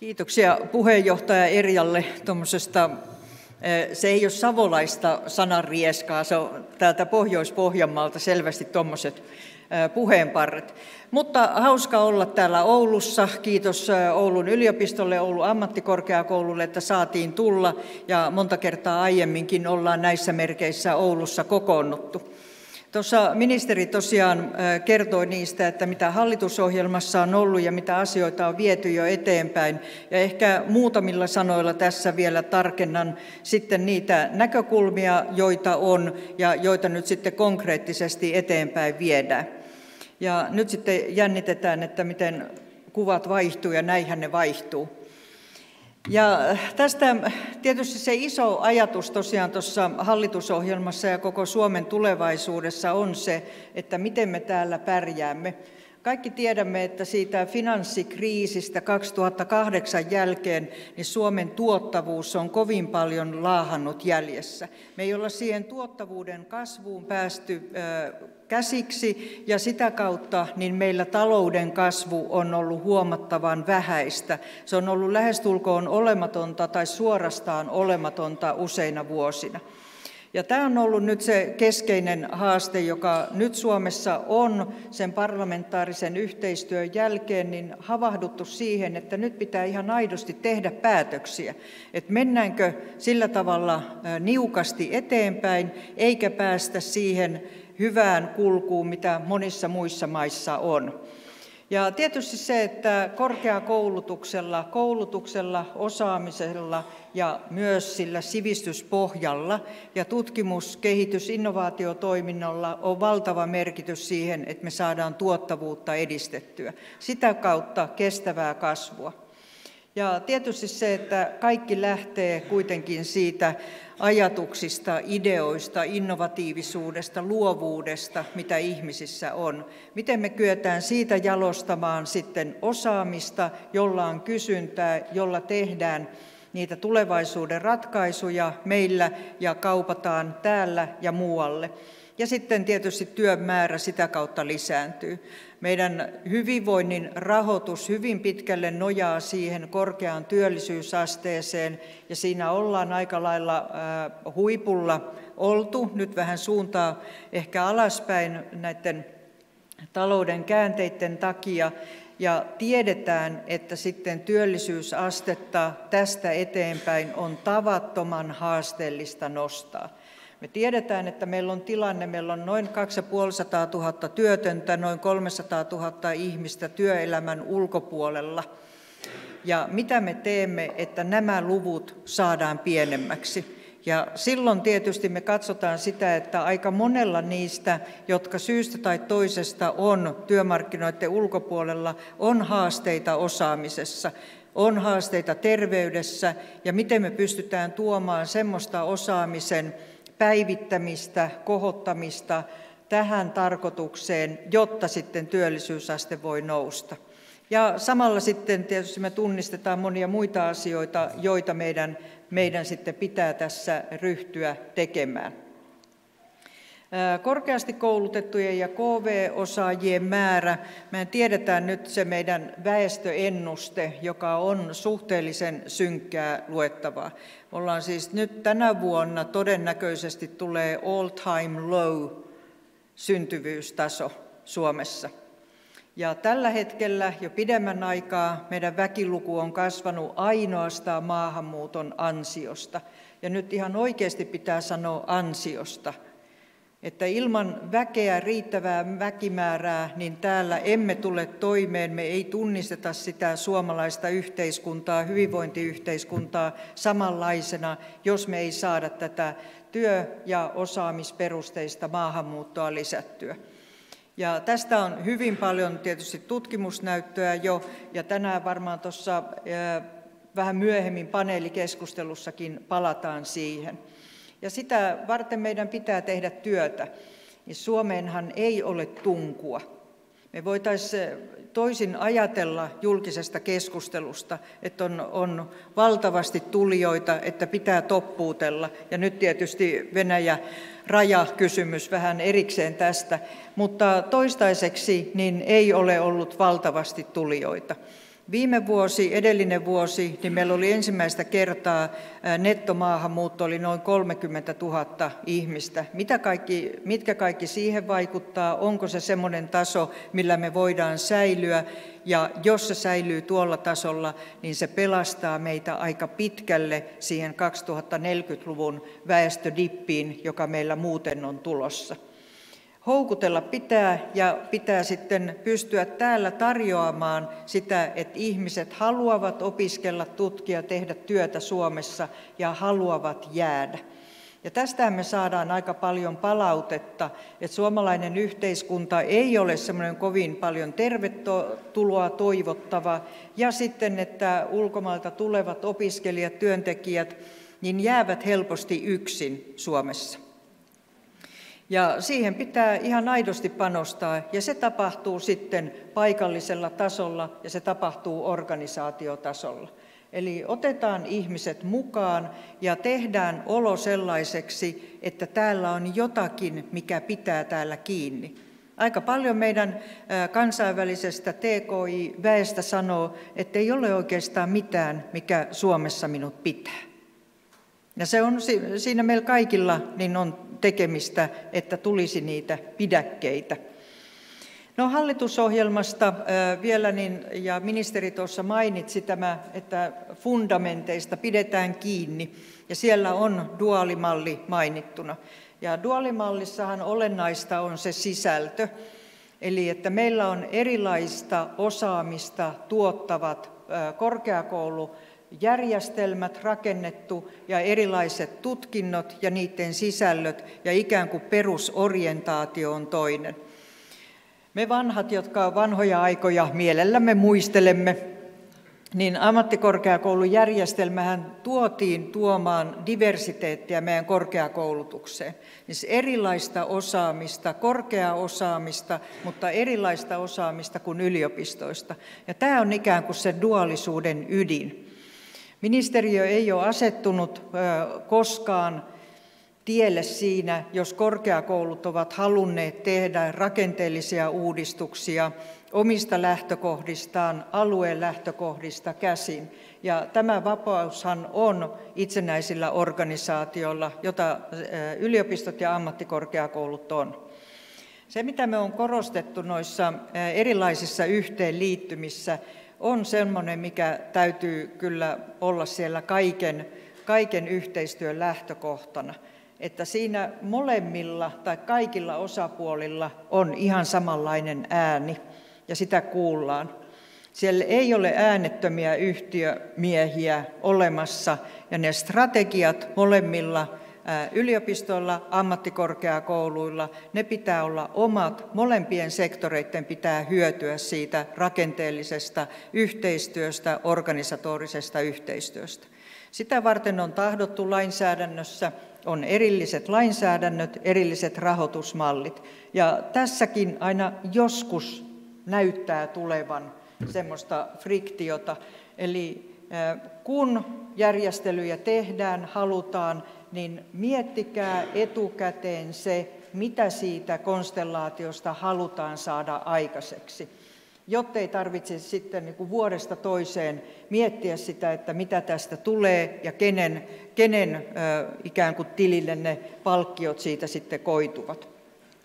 Kiitoksia puheenjohtaja Erjalle tuommoisesta, se ei ole savolaista sananrieskaa, se on täältä Pohjois-Pohjanmaalta selvästi tuommoiset puheenparret. Mutta hauska olla täällä Oulussa. Kiitos Oulun yliopistolle, Oulun ammattikorkeakoululle, että saatiin tulla ja monta kertaa aiemminkin ollaan näissä merkeissä Oulussa kokoonnuttu. Tuossa ministeri tosiaan kertoi niistä, että mitä hallitusohjelmassa on ollut ja mitä asioita on viety jo eteenpäin. Ja ehkä muutamilla sanoilla tässä vielä tarkennan sitten niitä näkökulmia, joita on ja joita nyt sitten konkreettisesti eteenpäin viedään. Ja nyt sitten jännitetään, että miten kuvat vaihtuu ja näinhän ne vaihtuu. Ja tästä tietysti se iso ajatus tosiaan tuossa hallitusohjelmassa ja koko Suomen tulevaisuudessa on se, että miten me täällä pärjäämme. Kaikki tiedämme, että siitä finanssikriisistä 2008 jälkeen niin Suomen tuottavuus on kovin paljon laahannut jäljessä. Me ei olla siihen tuottavuuden kasvuun päästy käsiksi ja sitä kautta niin meillä talouden kasvu on ollut huomattavan vähäistä. Se on ollut lähestulkoon olematonta tai suorastaan olematonta useina vuosina. Ja tämä on ollut nyt se keskeinen haaste, joka nyt Suomessa on sen parlamentaarisen yhteistyön jälkeen niin havahduttu siihen, että nyt pitää ihan aidosti tehdä päätöksiä. Että mennäänkö sillä tavalla niukasti eteenpäin, eikä päästä siihen hyvään kulkuun, mitä monissa muissa maissa on. Ja tietysti se, että korkeakoulutuksella, koulutuksella, osaamisella ja myös sillä sivistyspohjalla ja tutkimus-, kehitys-, innovaatiotoiminnalla on valtava merkitys siihen, että me saadaan tuottavuutta edistettyä. Sitä kautta kestävää kasvua. Ja tietysti se, että kaikki lähtee kuitenkin siitä ajatuksista, ideoista, innovatiivisuudesta, luovuudesta, mitä ihmisissä on. Miten me kyetään siitä jalostamaan sitten osaamista, jolla on kysyntää, jolla tehdään niitä tulevaisuuden ratkaisuja meillä ja kaupataan täällä ja muualle. Ja sitten tietysti työn määrä sitä kautta lisääntyy. Meidän hyvinvoinnin rahoitus hyvin pitkälle nojaa siihen korkeaan työllisyysasteeseen, ja siinä ollaan aika lailla huipulla oltu. Nyt vähän suuntaa ehkä alaspäin näiden talouden käänteiden takia, ja tiedetään, että sitten työllisyysastetta tästä eteenpäin on tavattoman haasteellista nostaa. Me tiedetään, että meillä on tilanne, meillä on noin 250 000 työtöntä, noin 300 000 ihmistä työelämän ulkopuolella. Ja mitä me teemme, että nämä luvut saadaan pienemmäksi? Ja silloin tietysti me katsotaan sitä, että aika monella niistä, jotka syystä tai toisesta on työmarkkinoiden ulkopuolella, on haasteita osaamisessa, on haasteita terveydessä ja miten me pystytään tuomaan semmoista osaamisen päivittämistä, kohottamista tähän tarkoitukseen, jotta sitten työllisyysaste voi nousta. Ja samalla sitten tietysti me tunnistetaan monia muita asioita, joita meidän sitten pitää tässä ryhtyä tekemään. Korkeasti koulutettujen ja KV-osaajien määrä, me tiedetään nyt se meidän väestöennuste, joka on suhteellisen synkkää luettavaa. Ollaan siis nyt tänä vuonna todennäköisesti tulee all-time low syntyvyystaso Suomessa. Ja tällä hetkellä jo pidemmän aikaa meidän väkiluku on kasvanut ainoastaan maahanmuuton ansiosta. Ja nyt ihan oikeasti pitää sanoa ansiosta. Että ilman väkeä, riittävää väkimäärää, niin täällä emme tule toimeen, me ei tunnisteta sitä suomalaista yhteiskuntaa, hyvinvointiyhteiskuntaa samanlaisena, jos me ei saada tätä työ- ja osaamisperusteista maahanmuuttoa lisättyä. Ja tästä on hyvin paljon tietysti tutkimusnäyttöä jo, ja tänään varmaan tuossa vähän myöhemmin paneelikeskustelussakin palataan siihen. Ja sitä varten meidän pitää tehdä työtä. Ja Suomeenhan ei ole tunkua. Me voitaisiin toisin ajatella julkisesta keskustelusta, että on valtavasti tulijoita, että pitää toppuutella. Ja nyt tietysti Venäjä-rajakysymys vähän erikseen tästä, mutta toistaiseksi niin ei ole ollut valtavasti tulijoita. Viime vuosi, edellinen vuosi, niin meillä oli ensimmäistä kertaa nettomaahanmuutto oli noin 30 000 ihmistä. Mitkä kaikki siihen vaikuttaa? Onko se semmoinen taso, millä me voidaan säilyä? Ja jos se säilyy tuolla tasolla, niin se pelastaa meitä aika pitkälle siihen 2040-luvun väestödippiin, joka meillä muuten on tulossa. Houkutella pitää ja pitää sitten pystyä täällä tarjoamaan sitä, että ihmiset haluavat opiskella, tutkia, tehdä työtä Suomessa ja haluavat jäädä. Ja tästähän me saadaan aika paljon palautetta, että suomalainen yhteiskunta ei ole semmoinen kovin paljon tervetuloa toivottava ja sitten, että ulkomailta tulevat opiskelijat, työntekijät, niin jäävät helposti yksin Suomessa. Ja siihen pitää ihan aidosti panostaa, ja se tapahtuu sitten paikallisella tasolla ja se tapahtuu organisaatiotasolla. Eli otetaan ihmiset mukaan ja tehdään olo sellaiseksi, että täällä on jotakin, mikä pitää täällä kiinni. Aika paljon meidän kansainvälisestä TKI-väestä sanoo, että ei ole oikeastaan mitään, mikä Suomessa minut pitää. Ja se on, siinä meillä kaikilla niin on tekemistä, että tulisi niitä pidäkkeitä. No hallitusohjelmasta vielä, ja ministeri tuossa mainitsi tämä, että fundamenteista pidetään kiinni, ja siellä on duaalimalli mainittuna. Ja duaalimallissahan olennaista on se sisältö, eli että meillä on erilaista osaamista tuottavat korkeakoulujärjestelmät rakennettu ja erilaiset tutkinnot ja niiden sisällöt ja ikään kuin perusorientaatio on toinen. Me vanhat, jotka vanhoja aikoja mielellämme muistelemme, niin ammattikorkeakoulujärjestelmähän tuotiin tuomaan diversiteettiä meidän korkeakoulutukseen. Siis erilaista osaamista, korkeaa osaamista, mutta erilaista osaamista kuin yliopistoista. Ja tämä on ikään kuin se duaalisuuden ydin. Ministeriö ei ole asettunut koskaan tielle siinä, jos korkeakoulut ovat halunneet tehdä rakenteellisia uudistuksia omista lähtökohdistaan, alueen lähtökohdista käsin. Ja tämä vapaushan on itsenäisillä organisaatioilla, jota yliopistot ja ammattikorkeakoulut on. Se, mitä me on korostettu noissa erilaisissa yhteenliittymissä, on sellainen, mikä täytyy kyllä olla siellä kaiken yhteistyön lähtökohtana. Että siinä molemmilla tai kaikilla osapuolilla on ihan samanlainen ääni ja sitä kuullaan. Siellä ei ole äänettömiä yhtiömiehiä olemassa ja ne strategiat molemmilla yliopistoilla, ammattikorkeakouluilla, ne pitää olla omat, molempien sektoreiden pitää hyötyä siitä rakenteellisesta yhteistyöstä, organisatorisesta yhteistyöstä. Sitä varten on tahdottu lainsäädännössä, on erilliset lainsäädännöt, erilliset rahoitusmallit. Ja tässäkin aina joskus näyttää tulevan semmoista friktiota. Eli kun järjestelyjä tehdään, halutaan, niin miettikää etukäteen se, mitä siitä konstellaatiosta halutaan saada aikaiseksi, jottei tarvitse sitten niin kuin vuodesta toiseen miettiä sitä, että mitä tästä tulee ja kenen ikään kuin tilille ne palkkiot siitä sitten koituvat.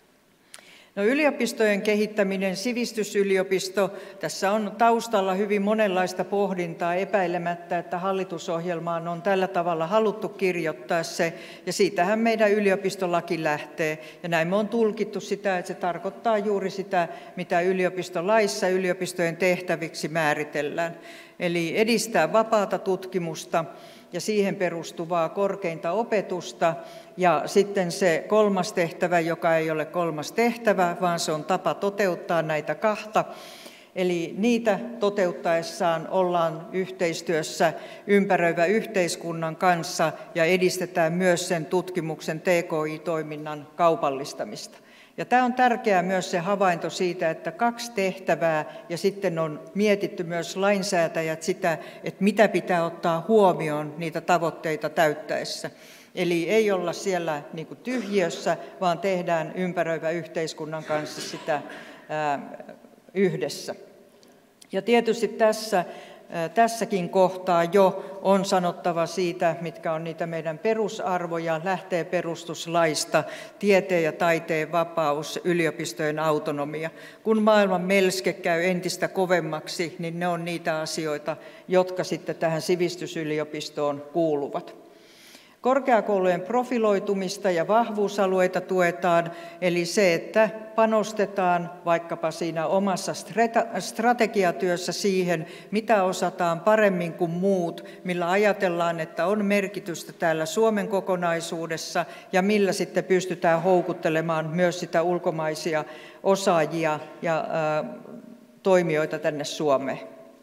No, yliopistojen kehittäminen, sivistysyliopisto, tässä on taustalla hyvin monenlaista pohdintaa epäilemättä, että hallitusohjelmaan on tällä tavalla haluttu kirjoittaa se, ja siitähän meidän yliopistolaki lähtee. Ja näin me on tulkittu sitä, että se tarkoittaa juuri sitä, mitä yliopistolaissa yliopistojen tehtäviksi määritellään. Eli edistää vapaata tutkimusta ja siihen perustuvaa korkeinta opetusta, ja sitten se kolmas tehtävä, joka ei ole kolmas tehtävä, vaan se on tapa toteuttaa näitä kahta. Eli niitä toteuttaessaan ollaan yhteistyössä ympäröivän yhteiskunnan kanssa ja edistetään myös sen tutkimuksen TKI-toiminnan kaupallistamista. Ja tämä on tärkeää myös se havainto siitä, että 2 tehtävää ja sitten on mietitty myös lainsäätäjät sitä, että mitä pitää ottaa huomioon niitä tavoitteita täyttäessä. Eli ei olla siellä niin kuin tyhjiössä, vaan tehdään ympäröivän yhteiskunnan kanssa sitä yhdessä. Ja tietysti tässäkin kohtaa jo on sanottava siitä, mitkä on niitä meidän perusarvoja, lähtee perustuslaista, tieteen ja taiteen vapaus, yliopistojen autonomia. Kun maailman melske käy entistä kovemmaksi, niin ne on niitä asioita, jotka sitten tähän sivistysyliopistoon kuuluvat. Korkeakoulujen profiloitumista ja vahvuusalueita tuetaan, eli se, että panostetaan vaikkapa siinä omassa strategiatyössä siihen, mitä osataan paremmin kuin muut, millä ajatellaan, että on merkitystä täällä Suomen kokonaisuudessa ja millä sitten pystytään houkuttelemaan myös sitä ulkomaisia osaajia ja toimijoita tänne Suomeen.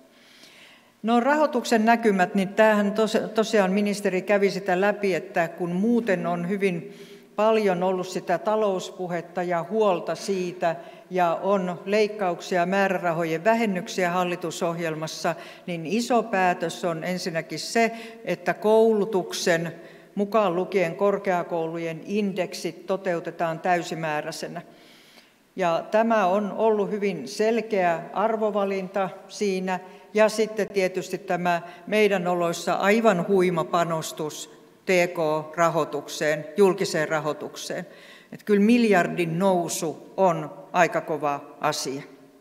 No rahoituksen näkymät, niin tämähän tosiaan ministeri kävi sitä läpi, että kun muuten on hyvin paljon ollut sitä talouspuhetta ja huolta siitä ja on leikkauksia ja määrärahojen vähennyksiä hallitusohjelmassa, niin iso päätös on ensinnäkin se, että koulutuksen mukaan lukien korkeakoulujen indeksit toteutetaan täysimääräisenä. Ja tämä on ollut hyvin selkeä arvovalinta siinä. Ja sitten tietysti tämä meidän oloissa aivan huima panostus TK-rahoitukseen, julkiseen rahoitukseen. Että kyllä miljardin nousu on aika kova asia.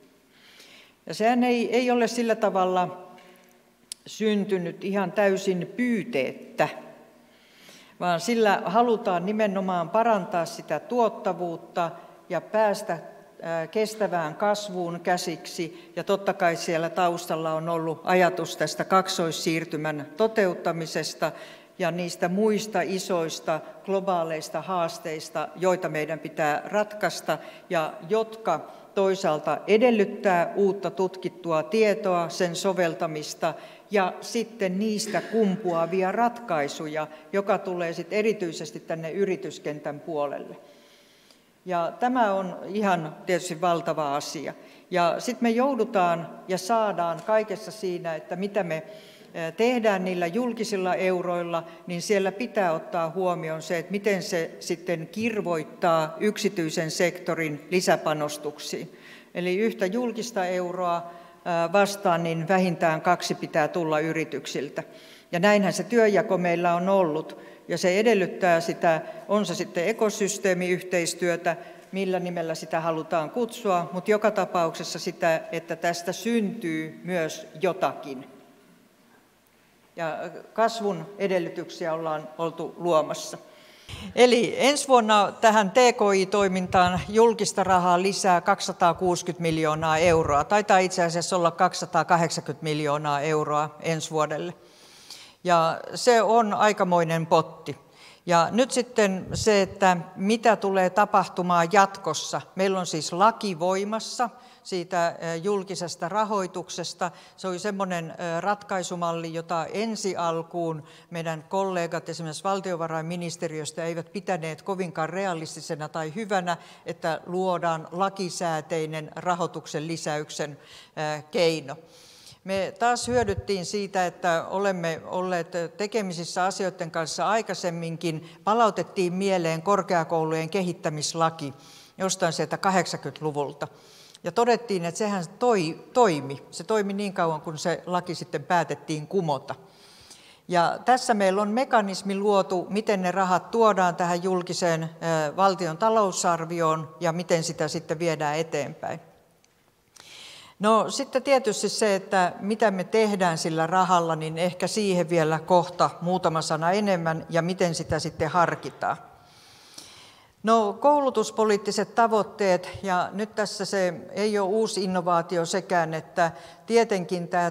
Ja sehän ei ole sillä tavalla syntynyt ihan täysin pyyteettä, vaan sillä halutaan nimenomaan parantaa sitä tuottavuutta ja päästä kestävään kasvuun käsiksi, ja totta kai siellä taustalla on ollut ajatus tästä kaksoissiirtymän toteuttamisesta ja niistä muista isoista globaaleista haasteista, joita meidän pitää ratkaista ja jotka toisaalta edellyttää uutta tutkittua tietoa, sen soveltamista ja sitten niistä kumpuavia ratkaisuja, joka tulee sitten erityisesti tänne yrityskentän puolelle. Ja tämä on ihan tietysti valtava asia. Ja sitten me joudutaan ja saadaan kaikessa siinä, että mitä me tehdään niillä julkisilla euroilla, niin siellä pitää ottaa huomioon se, että miten se sitten kirvoittaa yksityisen sektorin lisäpanostuksiin. Eli yhtä julkista euroa vastaan, niin vähintään 2 pitää tulla yrityksiltä. Ja näinhän se työnjako meillä on ollut. Ja se edellyttää sitä, on se sitten ekosysteemiyhteistyötä, millä nimellä sitä halutaan kutsua, mutta joka tapauksessa sitä, että tästä syntyy myös jotakin. Ja kasvun edellytyksiä ollaan oltu luomassa. Eli ensi vuonna tähän TKI-toimintaan julkista rahaa lisää 260 miljoonaa euroa. Taitaa itse asiassa olla 280 miljoonaa euroa ensi vuodelle. Ja se on aikamoinen potti. Ja nyt sitten se, että mitä tulee tapahtumaan jatkossa. Meillä on siis laki voimassa siitä julkisesta rahoituksesta. Se oli semmoinen ratkaisumalli, jota ensi alkuun meidän kollegat esimerkiksi valtiovarainministeriöstä eivät pitäneet kovinkaan realistisena tai hyvänä, että luodaan lakisääteinen rahoituksen lisäyksen keino. Me taas hyödyttiin siitä, että olemme olleet tekemisissä asioiden kanssa aikaisemminkin. Palautettiin mieleen korkeakoulujen kehittämislaki jostain sieltä 80-luvulta. Ja todettiin, että sehän toimi. Se toimi niin kauan, kun se laki sitten päätettiin kumota. Ja tässä meillä on mekanismi luotu, miten ne rahat tuodaan tähän julkiseen valtion talousarvioon ja miten sitä sitten viedään eteenpäin. No sitten tietysti se, että mitä me tehdään sillä rahalla, niin ehkä siihen vielä kohta muutama sana enemmän ja miten sitä sitten harkitaan. No koulutuspoliittiset tavoitteet, ja nyt tässä se ei ole uusi innovaatio sekään, että tietenkin tämä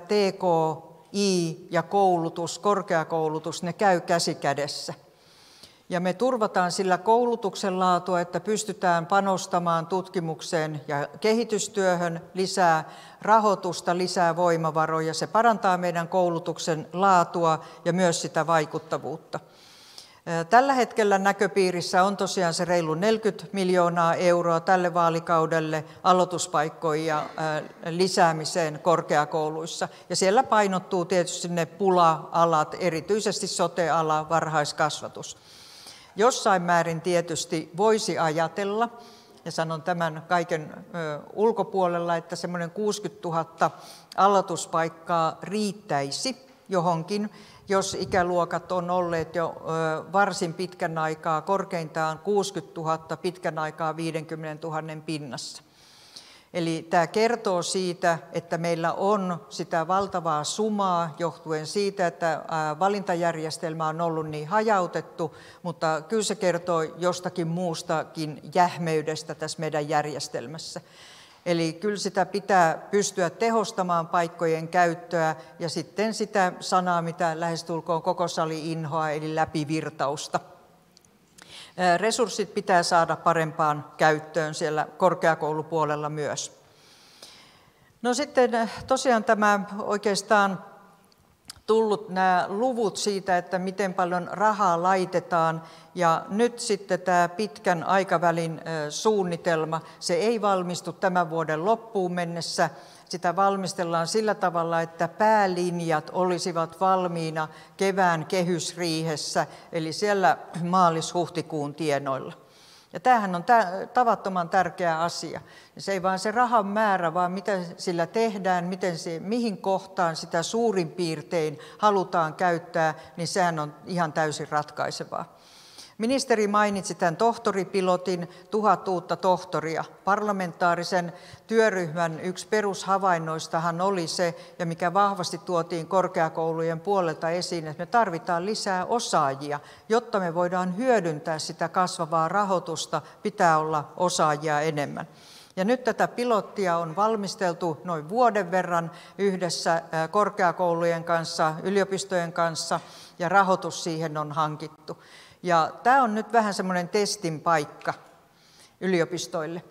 TKI ja koulutus, korkeakoulutus, ne käy käsi kädessä. Ja me turvataan sillä koulutuksen laatua, että pystytään panostamaan tutkimukseen ja kehitystyöhön lisää rahoitusta, lisää voimavaroja. Se parantaa meidän koulutuksen laatua ja myös sitä vaikuttavuutta. Tällä hetkellä näköpiirissä on tosiaan se reilu 40 miljoonaa euroa tälle vaalikaudelle aloituspaikkojen lisäämiseen korkeakouluissa. Ja siellä painottuu tietysti ne pula-alat, erityisesti sote-ala, varhaiskasvatus. Jossain määrin tietysti voisi ajatella, ja sanon tämän kaiken ulkopuolella, että semmoinen 60 000 aloituspaikkaa riittäisi johonkin, jos ikäluokat on olleet jo varsin pitkän aikaa, korkeintaan 60 000, pitkän aikaa 50 000 pinnassa. Eli tämä kertoo siitä, että meillä on sitä valtavaa sumaa johtuen siitä, että valintajärjestelmä on ollut niin hajautettu, mutta kyllä se kertoo jostakin muustakin jähmeydestä tässä meidän järjestelmässä. Eli kyllä sitä pitää pystyä tehostamaan paikkojen käyttöä ja sitten sitä sanaa, mitä lähestulkoon koko sali inhoaa, eli läpivirtausta. Resurssit pitää saada parempaan käyttöön siellä korkeakoulupuolella myös. No sitten tosiaan tämä oikeastaan tullut nämä luvut siitä, että miten paljon rahaa laitetaan, ja nyt sitten tämä pitkän aikavälin suunnitelma, se ei valmistu tämän vuoden loppuun mennessä. Sitä valmistellaan sillä tavalla, että päälinjat olisivat valmiina kevään kehysriihessä, eli siellä maalis-huhtikuun tienoilla. Ja tämähän on tavattoman tärkeä asia. Se ei vain se rahan määrä, vaan mitä sillä tehdään, mihin kohtaan sitä suurin piirtein halutaan käyttää, niin sehän on ihan täysin ratkaisevaa. Ministeri mainitsi tämän tohtoripilotin, 1000 uutta tohtoria. Parlamentaarisen työryhmän yksi perushavainnoistahan oli se, ja mikä vahvasti tuotiin korkeakoulujen puolelta esiin, että me tarvitaan lisää osaajia. Jotta me voidaan hyödyntää sitä kasvavaa rahoitusta, pitää olla osaajia enemmän. Ja nyt tätä pilottia on valmisteltu noin vuoden verran yhdessä korkeakoulujen kanssa, yliopistojen kanssa, ja rahoitus siihen on hankittu. Ja tämä on nyt vähän semmoinen testin paikka yliopistoille.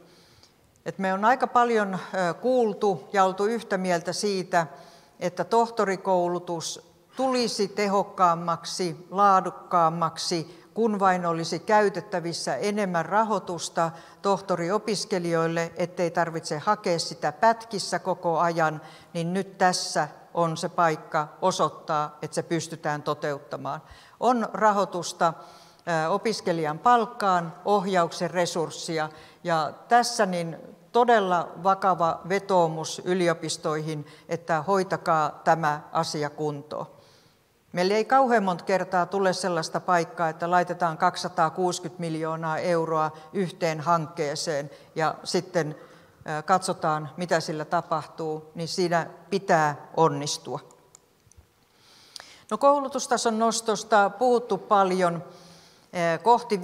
Et me on aika paljon kuultu ja oltu yhtä mieltä siitä, että tohtorikoulutus tulisi tehokkaammaksi, laadukkaammaksi, kun vain olisi käytettävissä enemmän rahoitusta tohtoriopiskelijoille, ettei tarvitse hakea sitä pätkissä koko ajan, niin nyt tässä on se paikka osoittaa, että se pystytään toteuttamaan. On rahoitusta opiskelijan palkkaan, ohjauksen resurssia, ja tässä niin todella vakava vetoomus yliopistoihin, että hoitakaa tämä asia kuntoon. Meillä ei kauhean monta kertaa tule sellaista paikkaa, että laitetaan 260 miljoonaa euroa yhteen hankkeeseen ja sitten katsotaan, mitä sillä tapahtuu, niin siinä pitää onnistua. No, koulutustason nostosta puhuttu paljon, kohti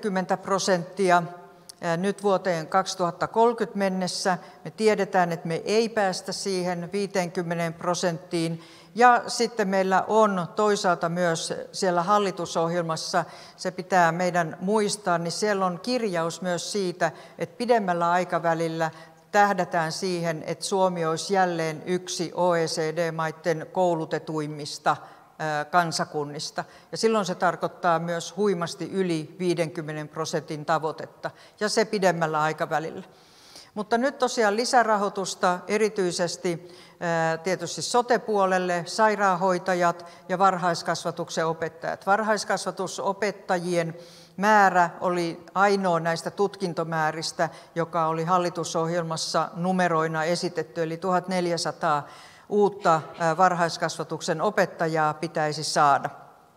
50% nyt vuoteen 2030 mennessä. Me tiedetään, että me ei päästä siihen 50%. Ja sitten meillä on toisaalta myös siellä hallitusohjelmassa, se pitää meidän muistaa, niin siellä on kirjaus myös siitä, että pidemmällä aikavälillä tähdätään siihen, että Suomi olisi jälleen yksi OECD-maiden koulutetuimmista kansakunnista. Ja silloin se tarkoittaa myös huimasti yli 50% tavoitetta, ja se pidemmällä aikavälillä. Mutta nyt tosiaan lisärahoitusta erityisesti tietysti sote-puolelle, sairaanhoitajat ja varhaiskasvatuksen opettajat. Varhaiskasvatusopettajien määrä oli ainoa näistä tutkintomääristä, joka oli hallitusohjelmassa numeroina esitetty, eli 1400 uutta varhaiskasvatuksen opettajaa pitäisi saada.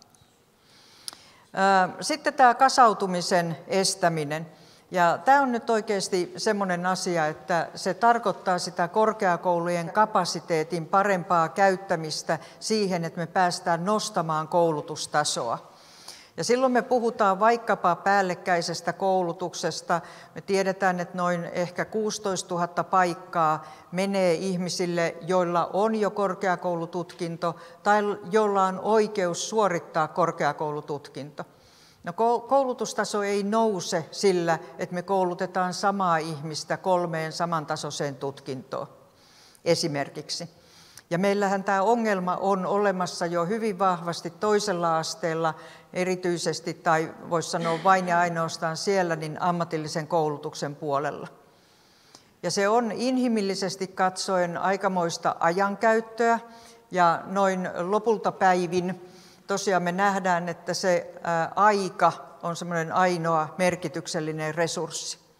Sitten tämä kasautumisen estäminen. Ja tämä on nyt oikeasti semmoinen asia, että se tarkoittaa sitä korkeakoulujen kapasiteetin parempaa käyttämistä siihen, että me päästään nostamaan koulutustasoa. Ja silloin me puhutaan vaikkapa päällekkäisestä koulutuksesta. Me tiedetään, että noin ehkä 16 000 paikkaa menee ihmisille, joilla on jo korkeakoulututkinto tai joilla on oikeus suorittaa korkeakoulututkinto. No, koulutustaso ei nouse sillä, että me koulutetaan samaa ihmistä 3 samantasoiseen tutkintoon esimerkiksi. Ja meillähän tämä ongelma on olemassa jo hyvin vahvasti toisella asteella, erityisesti, tai voisi sanoa vain ja ainoastaan siellä, niin ammatillisen koulutuksen puolella. Ja se on inhimillisesti katsoen aikamoista ajankäyttöä, ja noin lopulta päivin tosiaan me nähdään, että se aika on semmoinen ainoa merkityksellinen resurssi.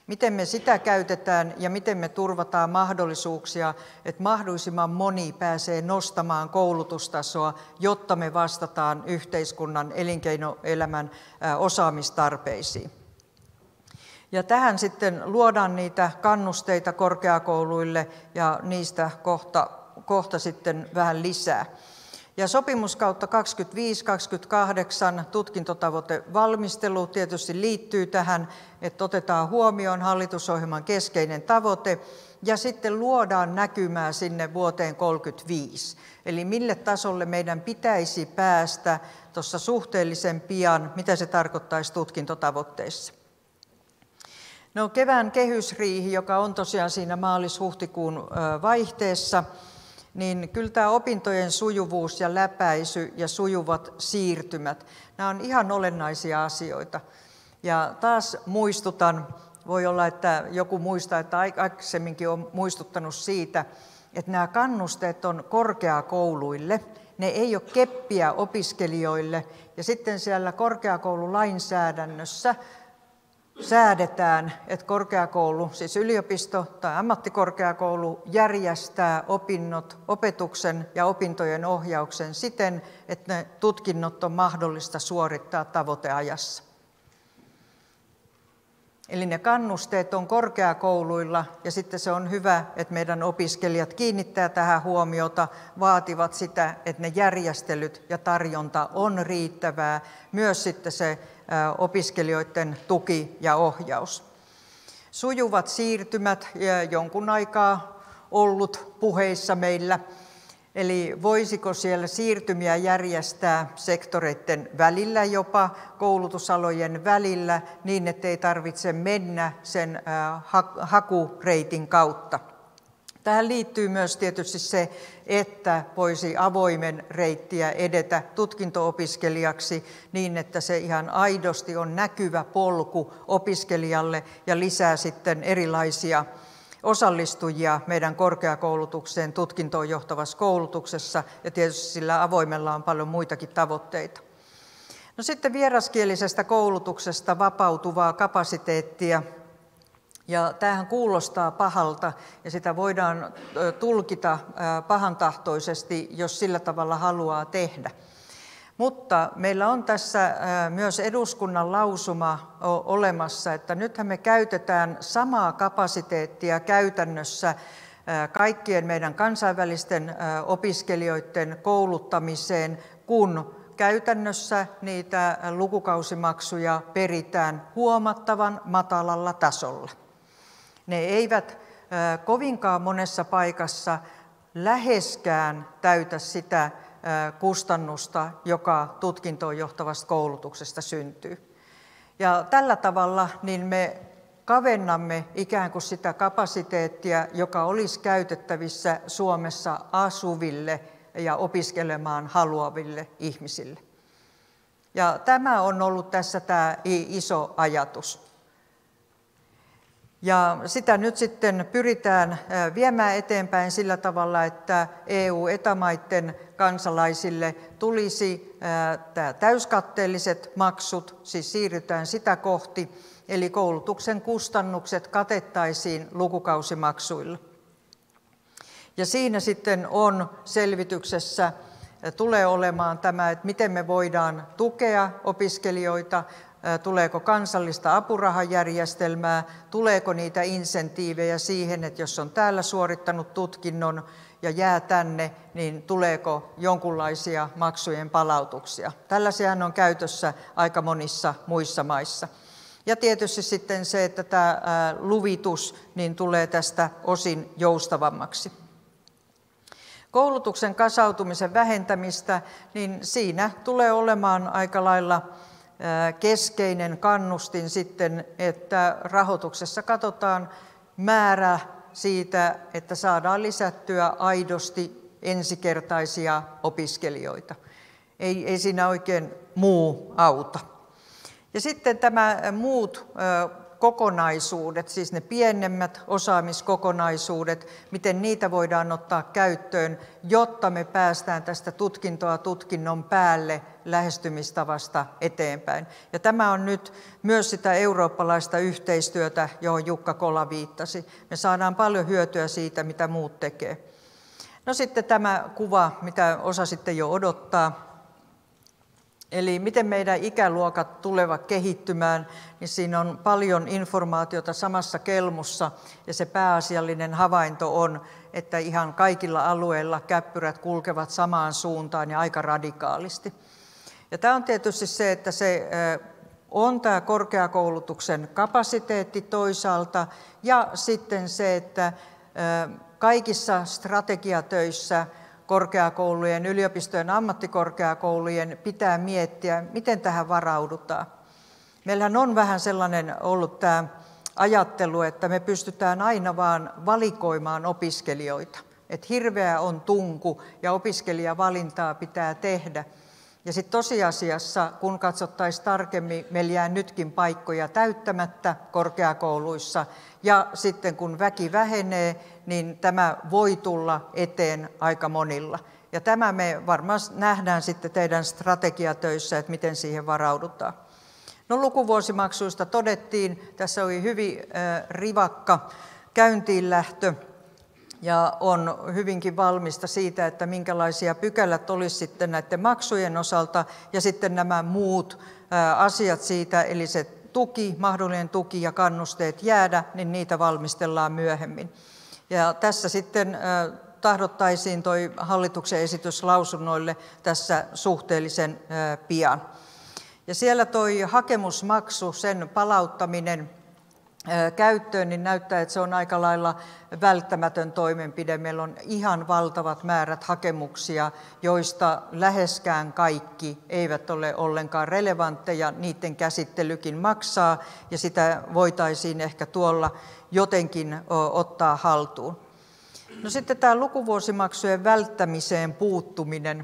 Miten me sitä käytetään ja miten me turvataan mahdollisuuksia, että mahdollisimman moni pääsee nostamaan koulutustasoa, jotta me vastataan yhteiskunnan elinkeinoelämän osaamistarpeisiin. Ja tähän sitten luodaan niitä kannusteita korkeakouluille ja niistä kohta sitten vähän lisää. Ja sopimuskautta 25-28 tutkintotavoitevalmistelu tietysti liittyy tähän, että otetaan huomioon hallitusohjelman keskeinen tavoite ja sitten luodaan näkymää sinne vuoteen 2035. Eli mille tasolle meidän pitäisi päästä tuossa suhteellisen pian, mitä se tarkoittaisi tutkintotavoitteissa. No, kevään kehysriihi, joka on tosiaan siinä maalis-huhtikuun vaihteessa, niin kyllä tämä opintojen sujuvuus ja läpäisy ja sujuvat siirtymät, nämä on ihan olennaisia asioita. Ja taas muistutan, voi olla, että joku muistaa, että aikaisemminkin on muistuttanut siitä, että nämä kannusteet on korkeakouluille, ne ei ole keppiä opiskelijoille, ja sitten siellä korkeakoululainsäädännössä säädetään, että korkeakoulu, siis yliopisto tai ammattikorkeakoulu, järjestää opinnot, opetuksen ja opintojen ohjauksen siten, että ne tutkinnot on mahdollista suorittaa tavoiteajassa. Eli ne kannusteet on korkeakouluilla ja sitten se on hyvä, että meidän opiskelijat kiinnittää tähän huomiota, vaativat sitä, että ne järjestelyt ja tarjonta on riittävää, myös sitten se opiskelijoiden tuki ja ohjaus. Sujuvat siirtymät jonkun aikaa ollut puheissa meillä, eli voisiko siellä siirtymiä järjestää sektoreiden välillä jopa, koulutusalojen välillä, niin ettei tarvitse mennä sen hakureitin kautta. Tähän liittyy myös tietysti se, että voisi avoimen reittiä edetä tutkinto-opiskelijaksi niin, että se ihan aidosti on näkyvä polku opiskelijalle ja lisää sitten erilaisia osallistujia meidän korkeakoulutukseen tutkintoon johtavassa koulutuksessa, ja tietysti sillä avoimella on paljon muitakin tavoitteita. No sitten vieraskielisestä koulutuksesta vapautuvaa kapasiteettia. Ja tämähän kuulostaa pahalta ja sitä voidaan tulkita pahantahtoisesti, jos sillä tavalla haluaa tehdä. Mutta meillä on tässä myös eduskunnan lausuma olemassa, että nythän me käytetään samaa kapasiteettia käytännössä kaikkien meidän kansainvälisten opiskelijoiden kouluttamiseen, kun käytännössä niitä lukukausimaksuja peritään huomattavan matalalla tasolla. Ne eivät kovinkaan monessa paikassa läheskään täytä sitä kustannusta, joka tutkintoon johtavasta koulutuksesta syntyy. Ja tällä tavalla niin me kavennamme ikään kuin sitä kapasiteettia, joka olisi käytettävissä Suomessa asuville ja opiskelemaan haluaville ihmisille. Ja tämä on ollut tässä tämä iso ajatus. Ja sitä nyt sitten pyritään viemään eteenpäin sillä tavalla, että EU-ETA-maiden kansalaisille tulisi täyskatteelliset maksut, siis siirrytään sitä kohti, eli koulutuksen kustannukset katettaisiin lukukausimaksuilla. Ja siinä sitten on selvityksessä, tulee olemaan tämä, että miten me voidaan tukea opiskelijoita, tuleeko kansallista apurahajärjestelmää, tuleeko niitä insentiivejä siihen, että jos on täällä suorittanut tutkinnon ja jää tänne, niin tuleeko jonkunlaisia maksujen palautuksia. Tällaisiahan on käytössä aika monissa muissa maissa. Ja tietysti sitten se, että tämä luvitus niin tulee tästä osin joustavammaksi. Koulutuksen kasautumisen vähentämistä, niin siinä tulee olemaan aika lailla keskeinen kannustin sitten, että rahoituksessa katsotaan määrä siitä, että saadaan lisättyä aidosti ensikertaisia opiskelijoita. Ei siinä oikein muu auta. Ja sitten tämä muut kokonaisuudet, siis ne pienemmät osaamiskokonaisuudet, miten niitä voidaan ottaa käyttöön, jotta me päästään tästä tutkintoa tutkinnon päälle lähestymistavasta eteenpäin. Ja tämä on nyt myös sitä eurooppalaista yhteistyötä, johon Jukka Kola viittasi. Me saadaan paljon hyötyä siitä, mitä muut tekee. No sitten tämä kuva, mitä osasitte jo odottaa. Eli miten meidän ikäluokat tulevat kehittymään, niin siinä on paljon informaatiota samassa kelmussa ja se pääasiallinen havainto on, että ihan kaikilla alueilla käppyrät kulkevat samaan suuntaan ja aika radikaalisti. Ja tämä on tietysti se, että se on tämä korkeakoulutuksen kapasiteetti toisaalta ja sitten se, että kaikissa strategiatöissä korkeakoulujen, yliopistojen, ammattikorkeakoulujen pitää miettiä, miten tähän varaudutaan. Meillähän on vähän sellainen ollut tämä ajattelu, että me pystytään aina vaan valikoimaan opiskelijoita. Että hirveä on tunku ja opiskelijavalintaa pitää tehdä. Ja sitten tosiasiassa, kun katsottaisiin tarkemmin, meillä jää nytkin paikkoja täyttämättä korkeakouluissa. Ja sitten kun väki vähenee, niin tämä voi tulla eteen aika monilla. Ja tämä me varmaan nähdään sitten teidän strategiatöissä, että miten siihen varaudutaan. No lukuvuosimaksuista todettiin, tässä oli hyvin rivakka käyntiinlähtö. Ja on hyvinkin valmista siitä, että minkälaisia pykälät olisi sitten näiden maksujen osalta ja sitten nämä muut asiat siitä, eli se tuki, mahdollinen tuki ja kannusteet jäädä, niin niitä valmistellaan myöhemmin. Ja tässä sitten tahdottaisiin toi hallituksen esitys lausunnoille tässä suhteellisen pian. Ja siellä toi hakemusmaksu, sen palauttaminen käyttöön, niin näyttää, että se on aika lailla välttämätön toimenpide. Meillä on ihan valtavat määrät hakemuksia, joista läheskään kaikki eivät ole ollenkaan relevantteja. Niiden käsittelykin maksaa ja sitä voitaisiin ehkä tuolla jotenkin ottaa haltuun. No sitten tämä lukuvuosimaksujen välttämiseen puuttuminen.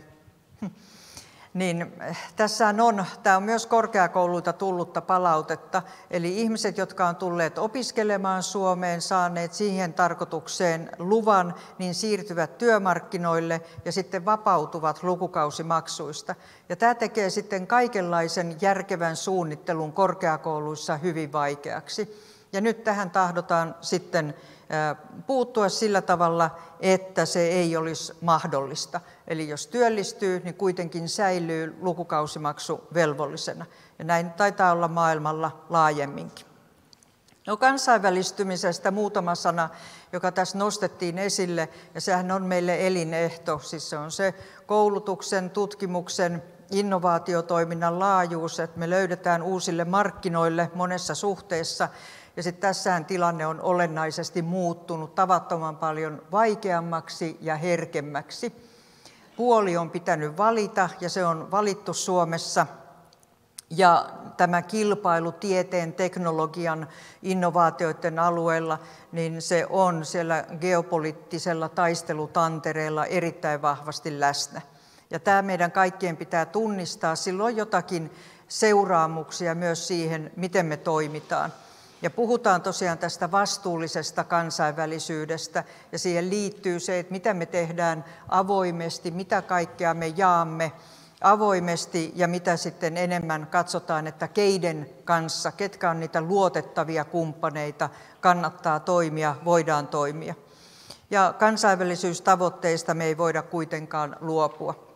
Niin tämä on myös korkeakouluilta tullutta palautetta, eli ihmiset, jotka on tulleet opiskelemaan Suomeen, saaneet siihen tarkoitukseen luvan, niin siirtyvät työmarkkinoille ja sitten vapautuvat lukukausimaksuista. Ja tämä tekee sitten kaikenlaisen järkevän suunnittelun korkeakouluissa hyvin vaikeaksi. Ja nyt tähän tahdotaan sitten puuttua sillä tavalla, että se ei olisi mahdollista. Eli jos työllistyy, niin kuitenkin säilyy lukukausimaksu velvollisena. Ja näin taitaa olla maailmalla laajemminkin. No kansainvälistymisestä muutama sana, joka tässä nostettiin esille, ja sehän on meille elinehto. Siis se on se koulutuksen, tutkimuksen, innovaatiotoiminnan laajuus, että me löydetään uusille markkinoille monessa suhteessa. Ja sitten tässähän tilanne on olennaisesti muuttunut tavattoman paljon vaikeammaksi ja herkemmäksi. Puoli on pitänyt valita ja se on valittu Suomessa. Ja tämä kilpailu tieteen, teknologian, innovaatioiden alueella, niin se on siellä geopoliittisella taistelutantereella erittäin vahvasti läsnä. Ja tämä meidän kaikkien pitää tunnistaa, silloin jotakin seuraamuksia myös siihen, miten me toimitaan. Ja puhutaan tosiaan tästä vastuullisesta kansainvälisyydestä ja siihen liittyy se, että mitä me tehdään avoimesti, mitä kaikkea me jaamme avoimesti ja mitä sitten enemmän katsotaan, että keiden kanssa, ketkä on niitä luotettavia kumppaneita, kannattaa toimia, voidaan toimia. Ja kansainvälisyystavoitteista me ei voida kuitenkaan luopua.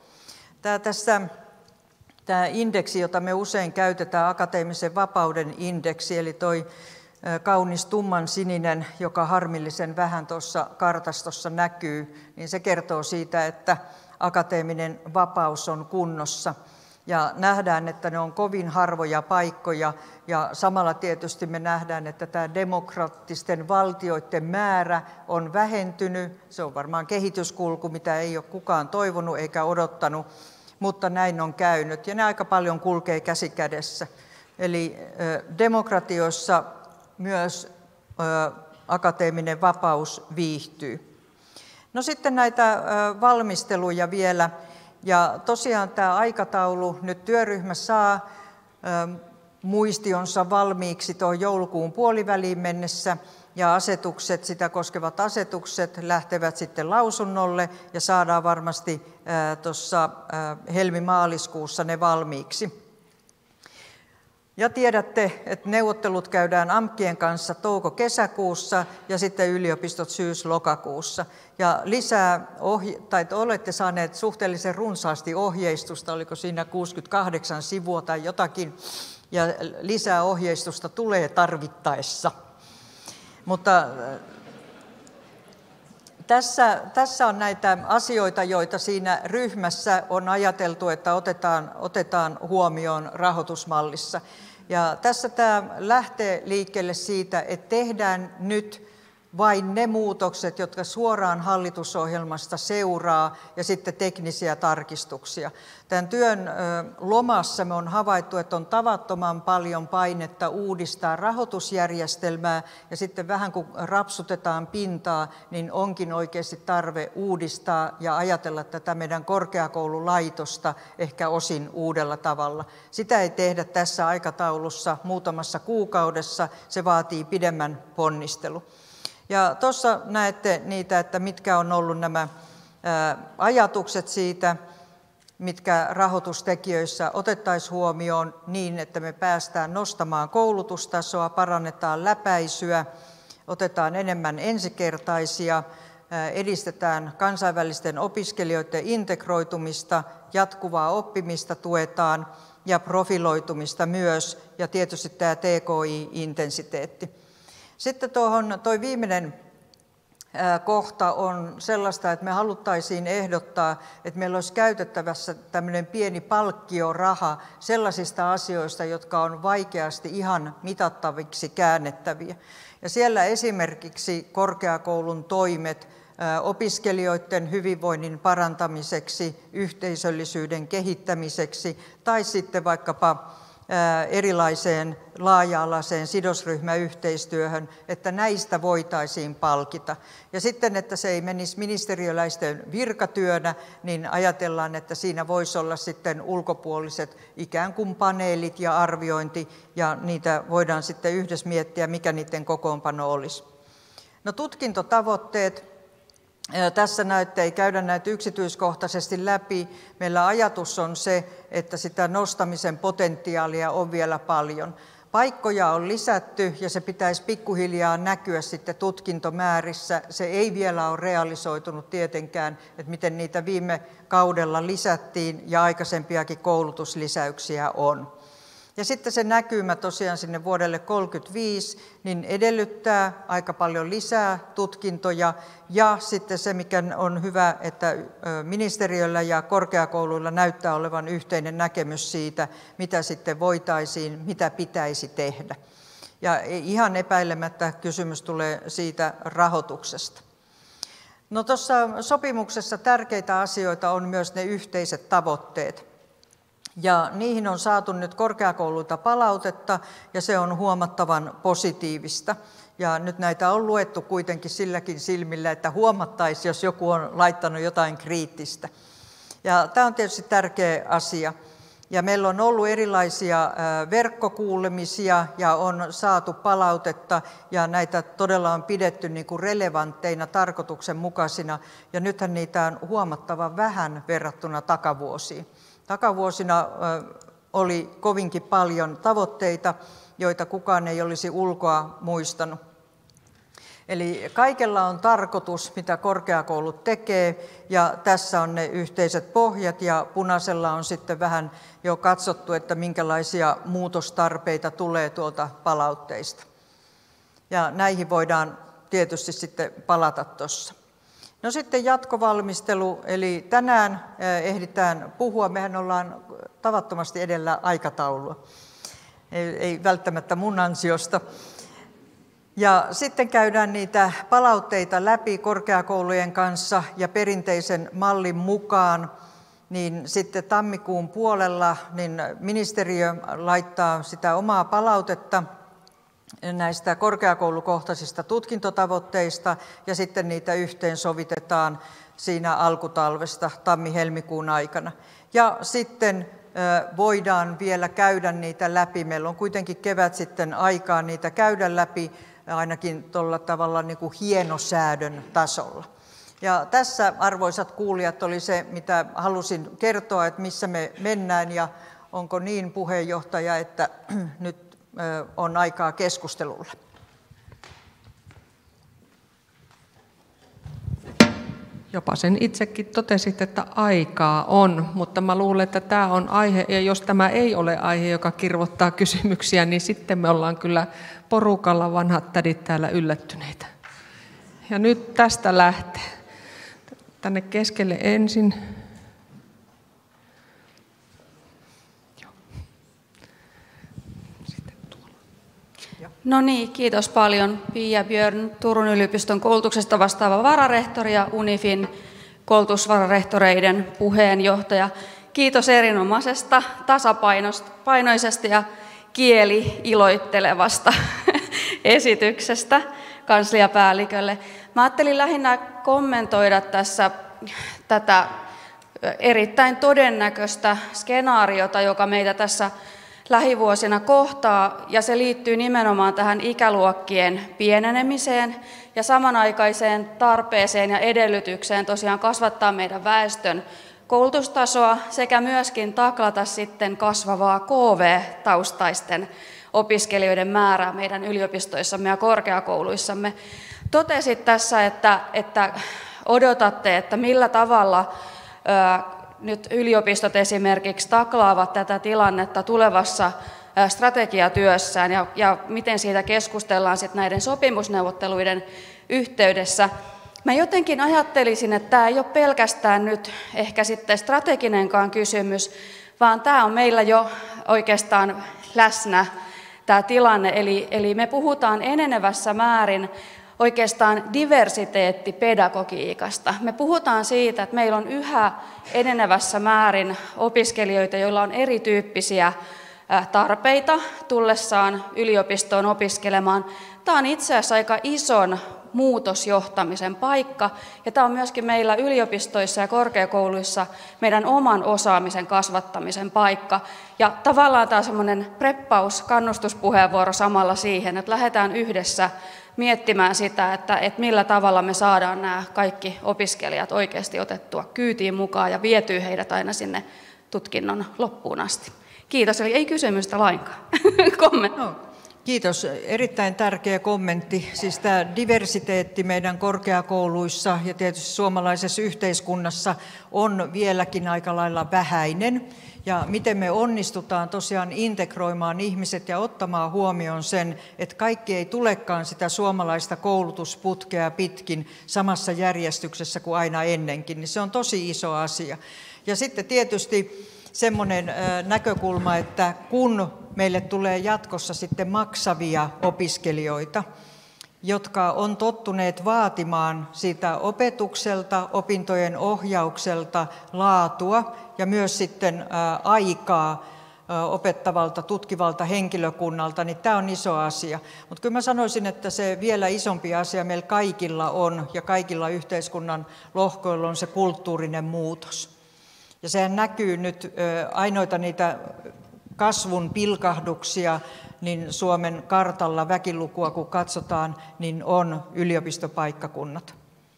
Tämä indeksi, jota me usein käytetään, akateemisen vapauden indeksi, eli toi kaunis tumman sininen, joka harmillisen vähän tuossa kartastossa näkyy, niin se kertoo siitä, että akateeminen vapaus on kunnossa. Ja nähdään, että ne on kovin harvoja paikkoja ja samalla tietysti me nähdään, että tämä demokraattisten valtioiden määrä on vähentynyt. Se on varmaan kehityskulku, mitä ei ole kukaan toivonut eikä odottanut. Mutta näin on käynyt ja ne aika paljon kulkee käsi kädessä. Eli demokratioissa myös akateeminen vapaus viihtyy. No sitten näitä valmisteluja vielä. Ja tosiaan tämä aikataulu, nyt työryhmä saa muistionsa valmiiksi tuon joulukuun puoliväliin mennessä, ja asetukset, sitä koskevat asetukset lähtevät sitten lausunnolle ja saadaan varmasti tuossa helmi-maaliskuussa ne valmiiksi. Ja tiedätte, että neuvottelut käydään AMKien kanssa touko-kesäkuussa ja sitten yliopistot syys-lokakuussa. Ja olette saaneet suhteellisen runsaasti ohjeistusta, oliko siinä 68 sivua tai jotakin, ja lisää ohjeistusta tulee tarvittaessa. Mutta tässä on näitä asioita, joita siinä ryhmässä on ajateltu, että otetaan huomioon rahoitusmallissa. Ja tässä tämä lähtee liikkeelle siitä, että tehdään nyt vain ne muutokset, jotka suoraan hallitusohjelmasta seuraa, ja sitten teknisiä tarkistuksia. Tämän työn lomassa me on havaittu, että on tavattoman paljon painetta uudistaa rahoitusjärjestelmää, ja sitten vähän kun rapsutetaan pintaa, niin onkin oikeasti tarve uudistaa ja ajatella tätä meidän korkeakoululaitosta ehkä osin uudella tavalla. Sitä ei tehdä tässä aikataulussa muutamassa kuukaudessa, se vaatii pidemmän ponnistelun. Ja tuossa näette niitä, että mitkä on ollut nämä ajatukset siitä, mitkä rahoitustekijöissä otettaisiin huomioon niin, että me päästään nostamaan koulutustasoa, parannetaan läpäisyä, otetaan enemmän ensikertaisia, edistetään kansainvälisten opiskelijoiden integroitumista, jatkuvaa oppimista tuetaan ja profiloitumista myös, ja tietysti tämä TKI-intensiteetti. Sitten toi viimeinen kohta on sellaista, että me haluttaisiin ehdottaa, että meillä olisi käytettävässä tämmöinen pieni palkkioraha sellaisista asioista, jotka on vaikeasti ihan mitattaviksi käännettäviä. Ja siellä esimerkiksi korkeakoulun toimet opiskelijoiden hyvinvoinnin parantamiseksi, yhteisöllisyyden kehittämiseksi tai sitten vaikkapa erilaiseen laaja-alaiseen sidosryhmäyhteistyöhön, että näistä voitaisiin palkita. Ja sitten, että se ei menisi ministeriöläisten virkatyönä, niin ajatellaan, että siinä voisi olla sitten ulkopuoliset ikään kuin paneelit ja arviointi, ja niitä voidaan sitten yhdessä miettiä, mikä niiden kokoonpano olisi. No, tutkintotavoitteet. Tässä ei käydä näitä yksityiskohtaisesti läpi. Meillä ajatus on se, että sitä nostamisen potentiaalia on vielä paljon. Paikkoja on lisätty ja se pitäisi pikkuhiljaa näkyä sitten tutkintomäärissä. Se ei vielä ole realisoitunut tietenkään, että miten niitä viime kaudella lisättiin ja aikaisempiakin koulutuslisäyksiä on. Ja sitten se näkymä tosiaan sinne vuodelle 2035 niin edellyttää aika paljon lisää tutkintoja, ja sitten se, mikä on hyvä, että ministeriöllä ja korkeakouluilla näyttää olevan yhteinen näkemys siitä, mitä sitten voitaisiin, mitä pitäisi tehdä. Ja ihan epäilemättä kysymys tulee siitä rahoituksesta. No, tuossa sopimuksessa tärkeitä asioita on myös ne yhteiset tavoitteet. Ja niihin on saatu nyt korkeakouluilta palautetta, ja se on huomattavan positiivista. Ja nyt näitä on luettu kuitenkin silläkin silmillä, että huomattaisiin, jos joku on laittanut jotain kriittistä. Ja tämä on tietysti tärkeä asia. Ja meillä on ollut erilaisia verkkokuulemisia ja on saatu palautetta, ja näitä todella on pidetty niin kuin relevantteina, tarkoituksenmukaisina. Ja nythän niitä on huomattavan vähän verrattuna takavuosiin. Takavuosina oli kovinkin paljon tavoitteita, joita kukaan ei olisi ulkoa muistanut. Eli kaikella on tarkoitus, mitä korkeakoulut tekee, ja tässä on ne yhteiset pohjat, ja punaisella on sitten vähän jo katsottu, että minkälaisia muutostarpeita tulee tuolta palautteista. Ja näihin voidaan tietysti sitten palata tuossa. No, sitten jatkovalmistelu, eli tänään ehditään puhua, mehän ollaan tavattomasti edellä aikataulua, ei välttämättä mun ansiosta. Ja sitten käydään niitä palautteita läpi korkeakoulujen kanssa, ja perinteisen mallin mukaan niin sitten tammikuun puolella niin ministeriö laittaa sitä omaa palautetta näistä korkeakoulukohtaisista tutkintotavoitteista, ja sitten niitä yhteensovitetaan siinä alkutalvesta tammi-helmikuun aikana. Ja sitten voidaan vielä käydä niitä läpi. Meillä on kuitenkin kevät sitten aikaa niitä käydä läpi ainakin tuolla tavalla niin kuin hienosäädön tasolla. Ja tässä, arvoisat kuulijat, oli se, mitä halusin kertoa, että missä me mennään ja onko niin, puheenjohtaja, että nyt on aikaa keskustelulle. Jopa sen itsekin totesit, että aikaa on, mutta mä luulen, että tämä on aihe, ja jos tämä ei ole aihe, joka kirvoittaa kysymyksiä, niin sitten me ollaan kyllä porukalla vanhat tädit täällä yllättyneitä. Ja nyt tästä lähtee. Tänne keskelle ensin. No niin, kiitos paljon. Pia Björn, Turun yliopiston koulutuksesta vastaava vararehtori ja UNIFin koulutusvararehtoreiden puheenjohtaja. Kiitos erinomaisesta, tasapainoisesta ja kieli-iloittelevasta esityksestä kansliapäällikölle. Mä ajattelin lähinnä kommentoida tässä tätä erittäin todennäköistä skenaariota, joka meitä tässä lähivuosina kohtaa, ja se liittyy nimenomaan tähän ikäluokkien pienenemiseen ja samanaikaiseen tarpeeseen ja edellytykseen tosiaan kasvattaa meidän väestön koulutustasoa sekä myöskin taklata sitten kasvavaa KV-taustaisten opiskelijoiden määrää meidän yliopistoissamme ja korkeakouluissamme. Totesit tässä, että odotatte, että millä tavalla nyt yliopistot esimerkiksi taklaavat tätä tilannetta tulevassa strategiatyössään ja miten siitä keskustellaan sitten näiden sopimusneuvotteluiden yhteydessä. Mä jotenkin ajattelisin, että tämä ei ole pelkästään nyt ehkä sitten strateginenkaan kysymys, vaan tämä on meillä jo oikeastaan läsnä tämä tilanne. Eli me puhutaan enenevässä määrin oikeastaan diversiteettipedagogiikasta. Me puhutaan siitä, että meillä on yhä enenevässä määrin opiskelijoita, joilla on erityyppisiä tarpeita tullessaan yliopistoon opiskelemaan. Tämä on itse asiassa aika ison muutosjohtamisen paikka, ja tämä on myöskin meillä yliopistoissa ja korkeakouluissa meidän oman osaamisen kasvattamisen paikka. Ja tavallaan tämä on semmoinen preppaus, kannustuspuheenvuoro samalla siihen, että lähdetään yhdessä miettimään sitä, että millä tavalla me saadaan nämä kaikki opiskelijat oikeasti otettua kyytiin mukaan ja vietyä heidät aina sinne tutkinnon loppuun asti. Kiitos, eli ei kysymystä lainkaan. Kommentti. No, kiitos. Erittäin tärkeä kommentti. Siis tämä diversiteetti meidän korkeakouluissa ja tietysti suomalaisessa yhteiskunnassa on vieläkin aika lailla vähäinen. Ja miten me onnistutaan tosiaan integroimaan ihmiset ja ottamaan huomioon sen, että kaikki ei tulekaan sitä suomalaista koulutusputkea pitkin samassa järjestyksessä kuin aina ennenkin, niin se on tosi iso asia. Ja sitten tietysti semmoinen näkökulma, että kun meille tulee jatkossa sitten maksavia opiskelijoita, jotka on tottuneet vaatimaan siitä opetukselta, opintojen ohjaukselta laatua ja myös sitten aikaa opettavalta, tutkivalta henkilökunnalta, niin tämä on iso asia. Mutta kyllä mä sanoisin, että se vielä isompi asia meillä kaikilla on ja kaikilla yhteiskunnan lohkoilla on se kulttuurinen muutos. Ja sehän näkyy nyt ainoita niitä kasvun pilkahduksia, niin Suomen kartalla väkilukua kun katsotaan, niin on yliopistopaikkakunnat.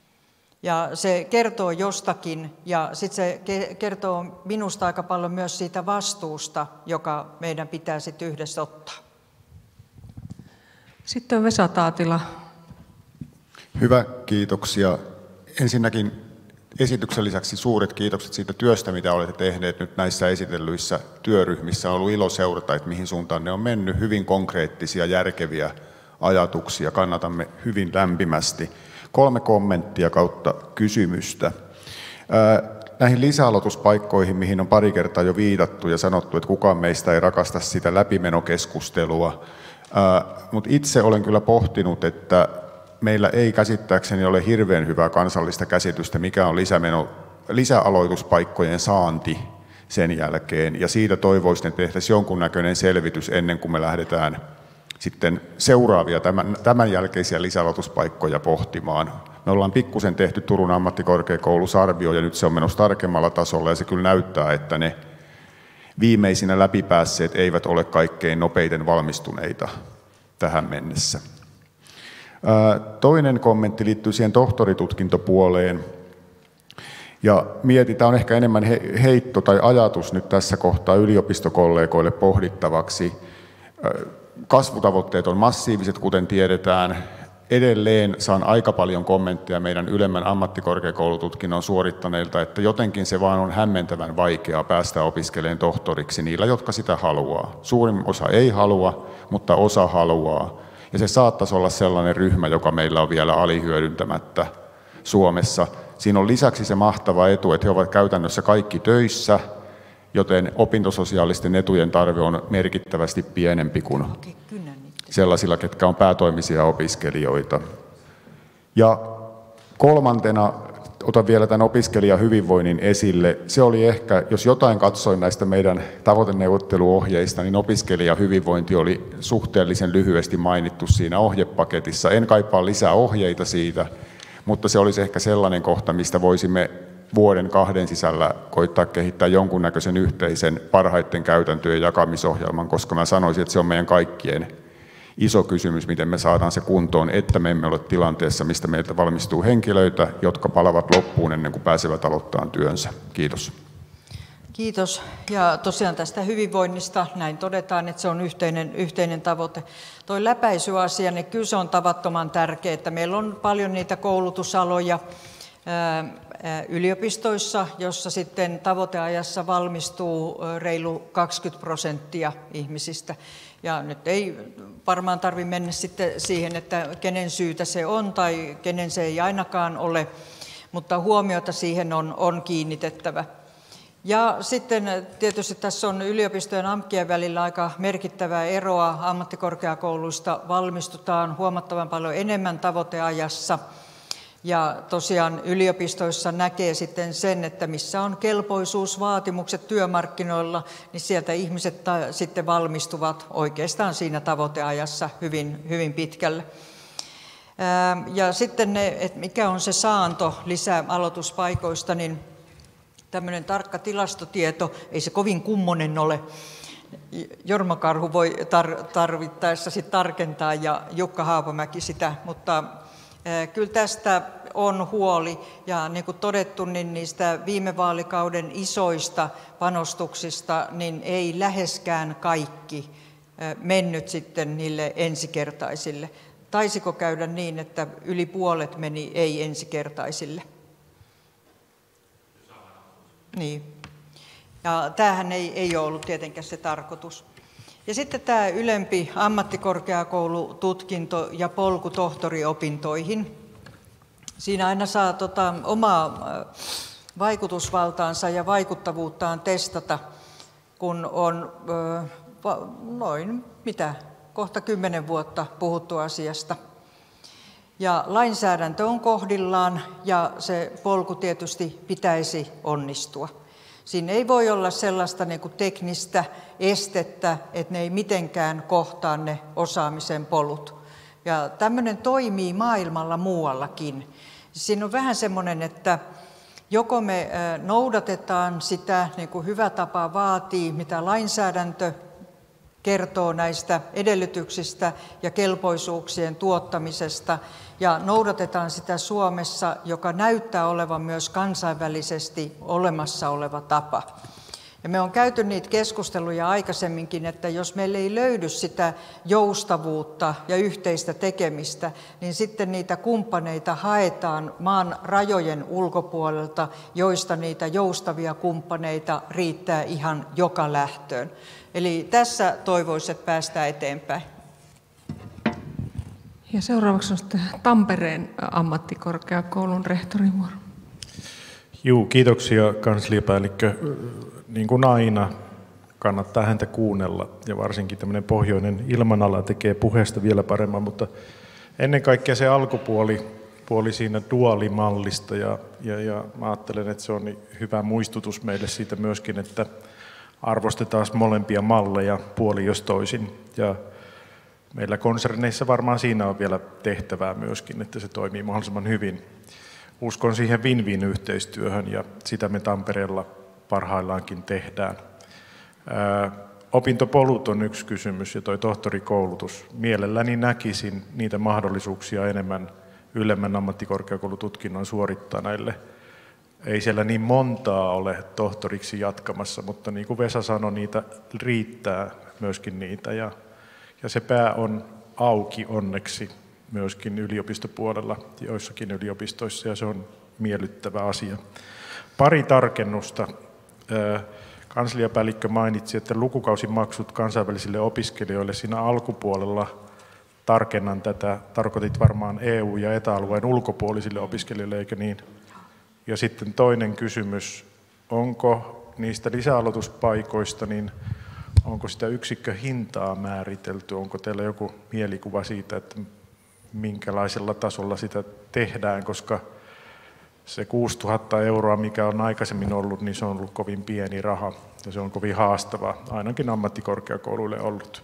Ja se kertoo jostakin, ja sitten se kertoo minusta aika paljon myös siitä vastuusta, joka meidän pitää sitten yhdessä ottaa. Sitten on Vesa Taatila. Hyvä, kiitoksia. Ensinnäkin esityksen lisäksi suuret kiitokset siitä työstä, mitä olette tehneet nyt näissä esitellyissä työryhmissä. On ollut ilo seurata, että mihin suuntaan ne on mennyt. Hyvin konkreettisia, järkeviä ajatuksia. Kannatamme hyvin lämpimästi. 3 kommenttia kautta kysymystä. Näihin lisäaloituspaikkoihin, mihin on pari kertaa jo viitattu ja sanottu, että kukaan meistä ei rakasta sitä läpimenokeskustelua. Mutta itse olen kyllä pohtinut, että meillä ei käsittääkseni ole hirveän hyvää kansallista käsitystä, mikä on lisäaloituspaikkojen saanti sen jälkeen. Ja siitä toivoisin, että tehtäisiin jonkunnäköinen selvitys ennen kuin me lähdetään sitten seuraavia tämän jälkeisiä lisäaloituspaikkoja pohtimaan. Me ollaan pikkusen tehty Turun ammattikorkeakoulussa arvio ja nyt se on menossa tarkemmalla tasolla ja se kyllä näyttää, että ne viimeisinä läpipäässeet eivät ole kaikkein nopeiten valmistuneita tähän mennessä. Toinen kommentti liittyy siihen tohtoritutkintopuoleen. Ja tämä on ehkä enemmän heitto tai ajatus nyt tässä kohtaa yliopistokollegoille pohdittavaksi. Kasvutavoitteet on massiiviset, kuten tiedetään. Edelleen saan aika paljon kommentteja meidän ylemmän ammattikorkeakoulututkinnon suorittaneilta, että jotenkin se vaan on hämmentävän vaikeaa päästä opiskelemaan tohtoriksi niillä, jotka sitä haluaa. Suurin osa ei halua, mutta osa haluaa. Ja se saattaisi olla sellainen ryhmä, joka meillä on vielä alihyödyntämättä Suomessa. Siinä on lisäksi se mahtava etu, että he ovat käytännössä kaikki töissä, joten opintososiaalisten etujen tarve on merkittävästi pienempi kuin sellaisilla, ketkä on päätoimisia opiskelijoita. Ja kolmantena otan vielä tämän opiskelijahyvinvoinnin esille. Se oli ehkä, jos jotain katsoin näistä meidän tavoiteneuvotteluohjeista, niin opiskelijahyvinvointi oli suhteellisen lyhyesti mainittu siinä ohjepaketissa. En kaipaa lisää ohjeita siitä, mutta se olisi ehkä sellainen kohta, mistä voisimme vuoden 2 sisällä koittaa kehittää jonkunnäköisen yhteisen parhaiten käytäntöjen jakamisohjelman, koska mä sanoisin, että se on meidän kaikkien iso kysymys, miten me saadaan se kuntoon, että me emme ole tilanteessa, mistä meiltä valmistuu henkilöitä, jotka palavat loppuun ennen kuin pääsevät aloittamaan työnsä. Kiitos. Kiitos. Ja tosiaan tästä hyvinvoinnista näin todetaan, että se on yhteinen tavoite. Tuo läpäisyasia, niin kyllä se on tavattoman tärkeää, että meillä on paljon niitä koulutusaloja yliopistoissa, jossa sitten tavoiteajassa valmistuu reilu 20% ihmisistä. Ja nyt ei varmaan tarvitse mennä sitten siihen, että kenen syytä se on tai kenen se ei ainakaan ole, mutta huomiota siihen on kiinnitettävä. Ja sitten tietysti tässä on yliopistojen ja AMKien välillä aika merkittävää eroa. Ammattikorkeakouluista valmistutaan huomattavan paljon enemmän tavoiteajassa. Ja tosiaan yliopistoissa näkee sitten sen, että missä on kelpoisuusvaatimukset työmarkkinoilla, niin sieltä ihmiset sitten valmistuvat oikeastaan siinä tavoiteajassa hyvin pitkälle. Ja sitten että mikä on se saanto lisää aloituspaikoista, niin tämmöinen tarkka tilastotieto, ei se kovin kummonen ole. Jorma Karhu voi tarvittaessa sitten tarkentaa ja Jukka Haapamäki sitä, mutta kyllä tästä on huoli ja niin kuin todettu, niin niistä viime vaalikauden isoista panostuksista niin ei läheskään kaikki mennyt sitten niille ensikertaisille. Taisiko käydä niin, että yli puolet meni ei ensikertaisille? Niin. Ja tämähän ei ole ollut tietenkään se tarkoitus. Ja sitten tämä ylempi ammattikorkeakoulututkinto ja polku tohtoriopintoihin. Siinä aina saa omaa vaikutusvaltaansa ja vaikuttavuuttaan testata, kun on kohta 10 vuotta puhuttu asiasta. Ja lainsäädäntö on kohdillaan ja se polku tietysti pitäisi onnistua. Siinä ei voi olla sellaista niin kuin teknistä estettä, että ne ei mitenkään kohtaa ne osaamisen polut. Ja tämmöinen toimii maailmalla muuallakin. Siinä on vähän semmoinen, että joko me noudatetaan sitä, niin kuin hyvä tapa vaatii, mitä lainsäädäntö kertoo näistä edellytyksistä ja kelpoisuuksien tuottamisesta, ja noudatetaan sitä Suomessa, joka näyttää olevan myös kansainvälisesti olemassa oleva tapa. Ja me on käyty niitä keskusteluja aikaisemminkin, että jos meillä ei löydy sitä joustavuutta ja yhteistä tekemistä, niin sitten niitä kumppaneita haetaan maan rajojen ulkopuolelta, joista niitä joustavia kumppaneita riittää ihan joka lähtöön. Eli tässä toivoisin, että päästään eteenpäin. Ja seuraavaksi on sitten Tampereen ammattikorkeakoulun rehtorin vuoro. Juu, kiitoksia kansliapäällikkö. Niin kuin aina, kannattaa häntä kuunnella ja varsinkin tämmöinen pohjoinen ilmanala tekee puheesta vielä paremman, mutta ennen kaikkea se alkupuoli siinä duaalimallista ja mä ajattelen, että se on hyvä muistutus meille siitä myöskin, että arvostetaan molempia malleja puoli jos toisin ja meillä konserneissa varmaan siinä on vielä tehtävää myöskin, että se toimii mahdollisimman hyvin. Uskon siihen win-win-yhteistyöhön ja sitä me Tampereella parhaillaankin tehdään. Opintopolut on yksi kysymys ja tuo tohtorikoulutus. Mielelläni näkisin niitä mahdollisuuksia enemmän ylemmän ammattikorkeakoulututkinnon suorittaneille. Ei siellä niin montaa ole tohtoriksi jatkamassa, mutta niin kuin Vesa sanoi, niitä riittää myöskin niitä. Ja se pää on auki onneksi myöskin yliopistopuolella joissakin yliopistoissa, ja se on miellyttävä asia. Pari tarkennusta. Kansliapäällikkö mainitsi, että lukukausimaksut kansainvälisille opiskelijoille siinä alkupuolella, tarkennan tätä, tarkoitit varmaan EU- ja ETA-alueen ulkopuolisille opiskelijoille, eikö niin? Ja sitten toinen kysymys, onko niistä lisäaloituspaikoista, niin onko sitä yksikköhintaa määritelty? Onko teillä joku mielikuva siitä, että minkälaisella tasolla sitä tehdään, koska se 6 000 euroa, mikä on aikaisemmin ollut, niin se on ollut kovin pieni raha ja se on kovin haastava, ainakin ammattikorkeakouluille ollut.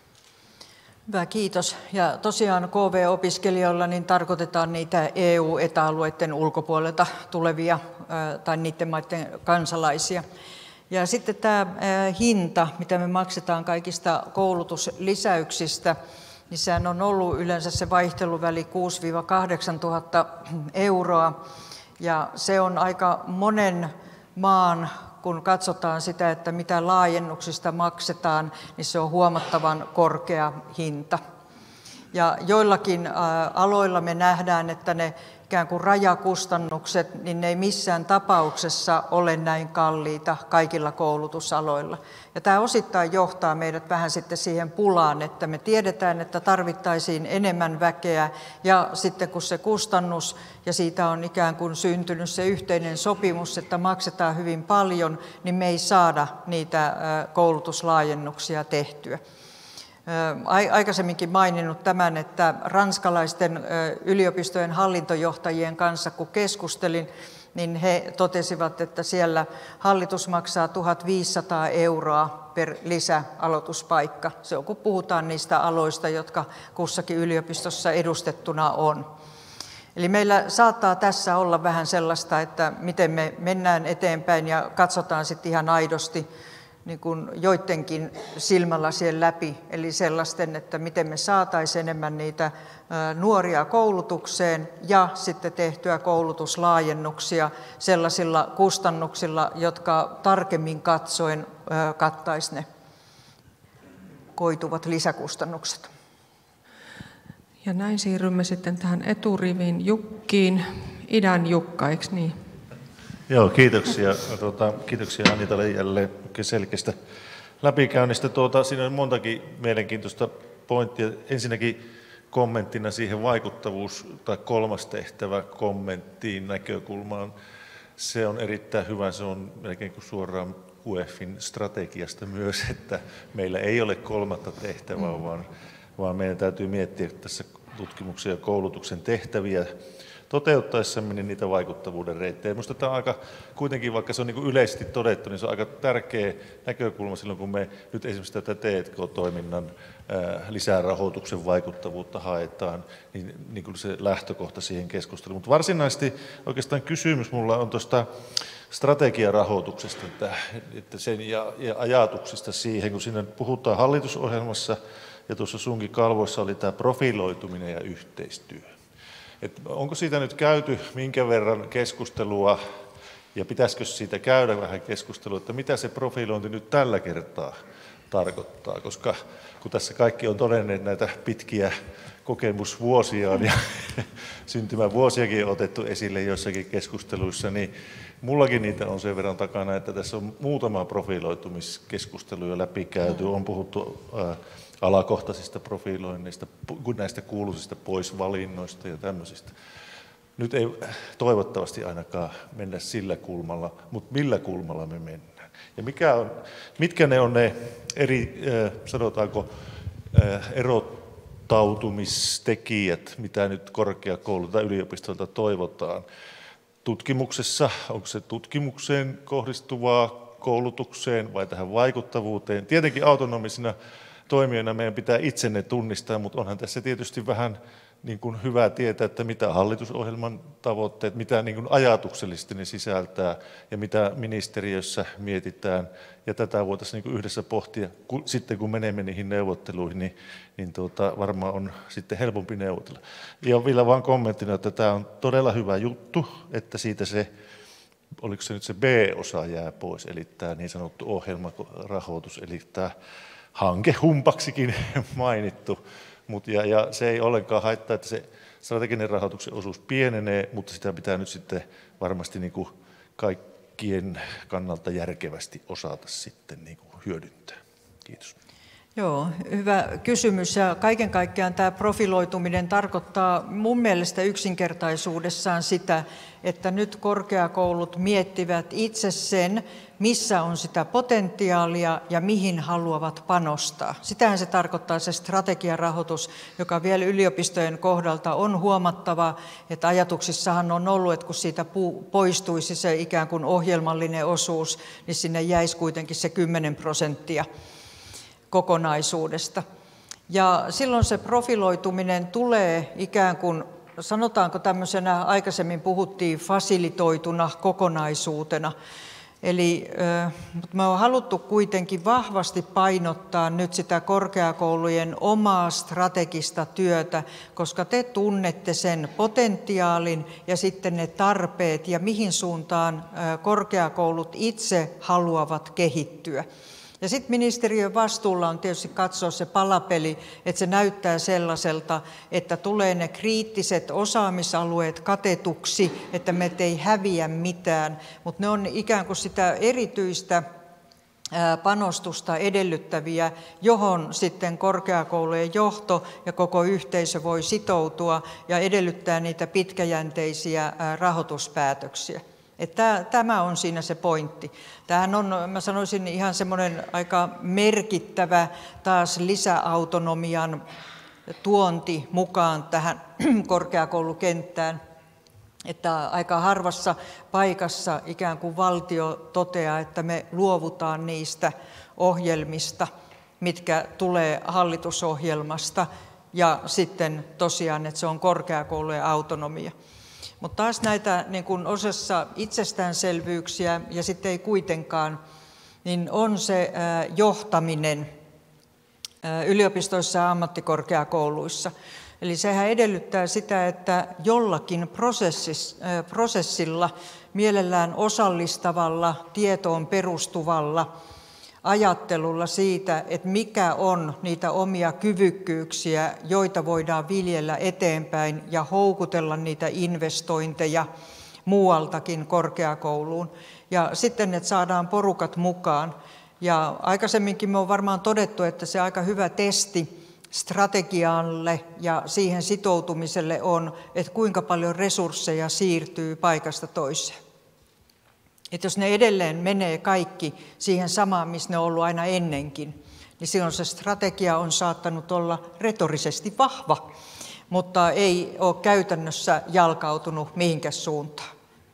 Hyvä, kiitos. Ja tosiaan KV-opiskelijoilla niin tarkoitetaan niitä EU-ETA-alueiden ulkopuolelta tulevia tai niiden maiden kansalaisia. Ja sitten tämä hinta, mitä me maksetaan kaikista koulutuslisäyksistä, niin sehän on ollut yleensä se vaihteluväli 6 000 – 8 000 euroa. Ja se on aika monen maan, kun katsotaan sitä, että mitä laajennuksista maksetaan, niin se on huomattavan korkea hinta. Ja joillakin aloilla me nähdään, että ne ikään kuin rajakustannukset, niin ne ei missään tapauksessa ole näin kalliita kaikilla koulutusaloilla. Ja tämä osittain johtaa meidät vähän sitten siihen pulaan, että me tiedetään, että tarvittaisiin enemmän väkeä, ja sitten kun se kustannus, ja siitä on ikään kuin syntynyt se yhteinen sopimus, että maksetaan hyvin paljon, niin me ei saada niitä koulutuslaajennuksia tehtyä. Aikaisemminkin maininnut tämän, että ranskalaisten yliopistojen hallintojohtajien kanssa kun keskustelin, niin he totesivat, että siellä hallitus maksaa 1 500 euroa per lisäaloituspaikka. Se on, kun puhutaan niistä aloista, jotka kussakin yliopistossa edustettuna on. Eli meillä saattaa tässä olla vähän sellaista, että miten me mennään eteenpäin ja katsotaan sitten ihan aidosti niin kuin joidenkin silmälasien läpi, eli sellaisten, että miten me saataisiin enemmän niitä nuoria koulutukseen ja sitten tehtyä koulutuslaajennuksia sellaisilla kustannuksilla, jotka tarkemmin katsoen kattaisi ne koituvat lisäkustannukset. Ja näin siirrymme sitten tähän eturivin Jukkiin. Idän Jukka, eikö niin? Joo, kiitoksia. Kiitoksia Anitalle jälleen selkeästä läpikäynnistä. Siinä on montakin mielenkiintoista pointtia. Ensinnäkin kommenttina siihen vaikuttavuus- tai kolmas tehtävä kommenttiin näkökulmaan. Se on erittäin hyvä. Se on melkein kuin suoraan UEFin strategiasta myös, että meillä ei ole kolmatta tehtävää, vaan meidän täytyy miettiä tässä tutkimuksen ja koulutuksen tehtäviä toteuttaessamme niin niitä vaikuttavuuden reittejä. Minusta tämä on aika, kuitenkin vaikka se on niin kuin yleisesti todettu, niin se on aika tärkeä näkökulma silloin, kun me nyt esimerkiksi tätä T&K-toiminnan lisärahoituksen vaikuttavuutta haetaan, niin kuin se lähtökohta siihen keskusteluun. Mutta varsinaisesti oikeastaan kysymys minulla on tuosta strategiarahoituksesta että sen ja ajatuksista siihen, kun siinä puhutaan hallitusohjelmassa ja tuossa sunkin kalvoissa oli tämä profiloituminen ja yhteistyö. Onko siitä nyt käyty minkä verran keskustelua ja pitäisikö siitä käydä vähän keskustelua, että mitä se profilointi nyt tällä kertaa tarkoittaa, koska kun tässä kaikki on todenneet näitä pitkiä kokemusvuosiaan ja syntymävuosiakin on otettu esille joissakin keskusteluissa, niin mullakin niitä on sen verran takana, että tässä on muutama profiloitumiskeskustelu jo läpikäyty, on puhuttu alakohtaisista profiloinneista, näistä kuuluisista poisvalinnoista ja tämmöisistä. Nyt ei toivottavasti ainakaan mennä sillä kulmalla, mutta millä kulmalla me mennään? Ja mitkä ne on ne eri, sanotaanko, erottautumistekijät, mitä nyt korkeakoululta tai yliopistolta toivotaan? Tutkimuksessa, onko se tutkimukseen kohdistuvaa koulutukseen vai tähän vaikuttavuuteen? Tietenkin autonomisina toimijoina meidän pitää itse ne tunnistaa, mutta onhan tässä tietysti vähän niin kuin hyvä tietää, että mitä hallitusohjelman tavoitteet, mitä niin kuin ajatuksellisesti ne sisältää ja mitä ministeriössä mietitään. Ja tätä voitaisiin niin kuin yhdessä pohtia. Sitten kun menemme niihin neuvotteluihin, niin varmaan on sitten helpompi neuvotella. Ja vielä vain kommenttina, että tämä on todella hyvä juttu, että siitä se, oliko se nyt se B-osa jää pois, eli tämä niin sanottu ohjelmarahoitus, eli tämä hankehumpaksikin mainittu. Ja se ei ollenkaan haittaa, että se strateginen rahoituksen osuus pienenee, mutta sitä pitää nyt sitten varmasti niin kuin kaikkien kannalta järkevästi osata sitten niin kuin hyödyntää. Kiitos. Joo, hyvä kysymys. Ja kaiken kaikkiaan tämä profiloituminen tarkoittaa mun mielestä yksinkertaisuudessaan sitä, että nyt korkeakoulut miettivät itse sen, missä on sitä potentiaalia ja mihin haluavat panostaa. Sitähän se tarkoittaa se strategiarahoitus, joka vielä yliopistojen kohdalta on huomattava, että ajatuksissahan on ollut, että kun siitä poistuisi se ikään kuin ohjelmallinen osuus, niin sinne jäisi kuitenkin se 10% kokonaisuudesta. Ja silloin se profiloituminen tulee ikään kuin, sanotaanko tämmöisenä, aikaisemmin puhuttiin fasilitoituna kokonaisuutena. Eli me on haluttu kuitenkin vahvasti painottaa nyt sitä korkeakoulujen omaa strategista työtä, koska te tunnette sen potentiaalin ja sitten ne tarpeet ja mihin suuntaan korkeakoulut itse haluavat kehittyä. Ja sitten ministeriön vastuulla on tietysti katsoa se palapeli, että se näyttää sellaiselta, että tulee ne kriittiset osaamisalueet katetuksi, että me ei häviä mitään, mutta ne on ikään kuin sitä erityistä panostusta edellyttäviä, johon sitten korkeakoulujen johto ja koko yhteisö voi sitoutua ja edellyttää niitä pitkäjänteisiä rahoituspäätöksiä. Että tämä on siinä se pointti. Tämähän on, mä sanoisin, ihan semmoinen aika merkittävä taas lisäautonomian tuonti mukaan tähän korkeakoulukenttään, että aika harvassa paikassa ikään kuin valtio toteaa, että me luovutaan niistä ohjelmista, mitkä tulee hallitusohjelmasta, ja sitten tosiaan, että se on korkeakoulujen autonomia. Mutta taas näitä niin kun osassa itsestäänselvyyksiä ja sitten ei kuitenkaan, niin on se johtaminen yliopistoissa ja ammattikorkeakouluissa. Eli sehän edellyttää sitä, että jollakin prosessilla, mielellään osallistavalla, tietoon perustuvalla ajattelulla siitä, että mikä on niitä omia kyvykkyyksiä, joita voidaan viljellä eteenpäin ja houkutella niitä investointeja muualtakin korkeakouluun. Ja sitten, että saadaan porukat mukaan. Ja aikaisemminkin me on varmaan todettu, että se aika hyvä testi strategialle ja siihen sitoutumiselle on, että kuinka paljon resursseja siirtyy paikasta toiseen. Että jos ne edelleen menee kaikki siihen samaan, missä ne on ollut aina ennenkin, niin silloin se strategia on saattanut olla retorisesti vahva, mutta ei ole käytännössä jalkautunut mihinkään suuntaan.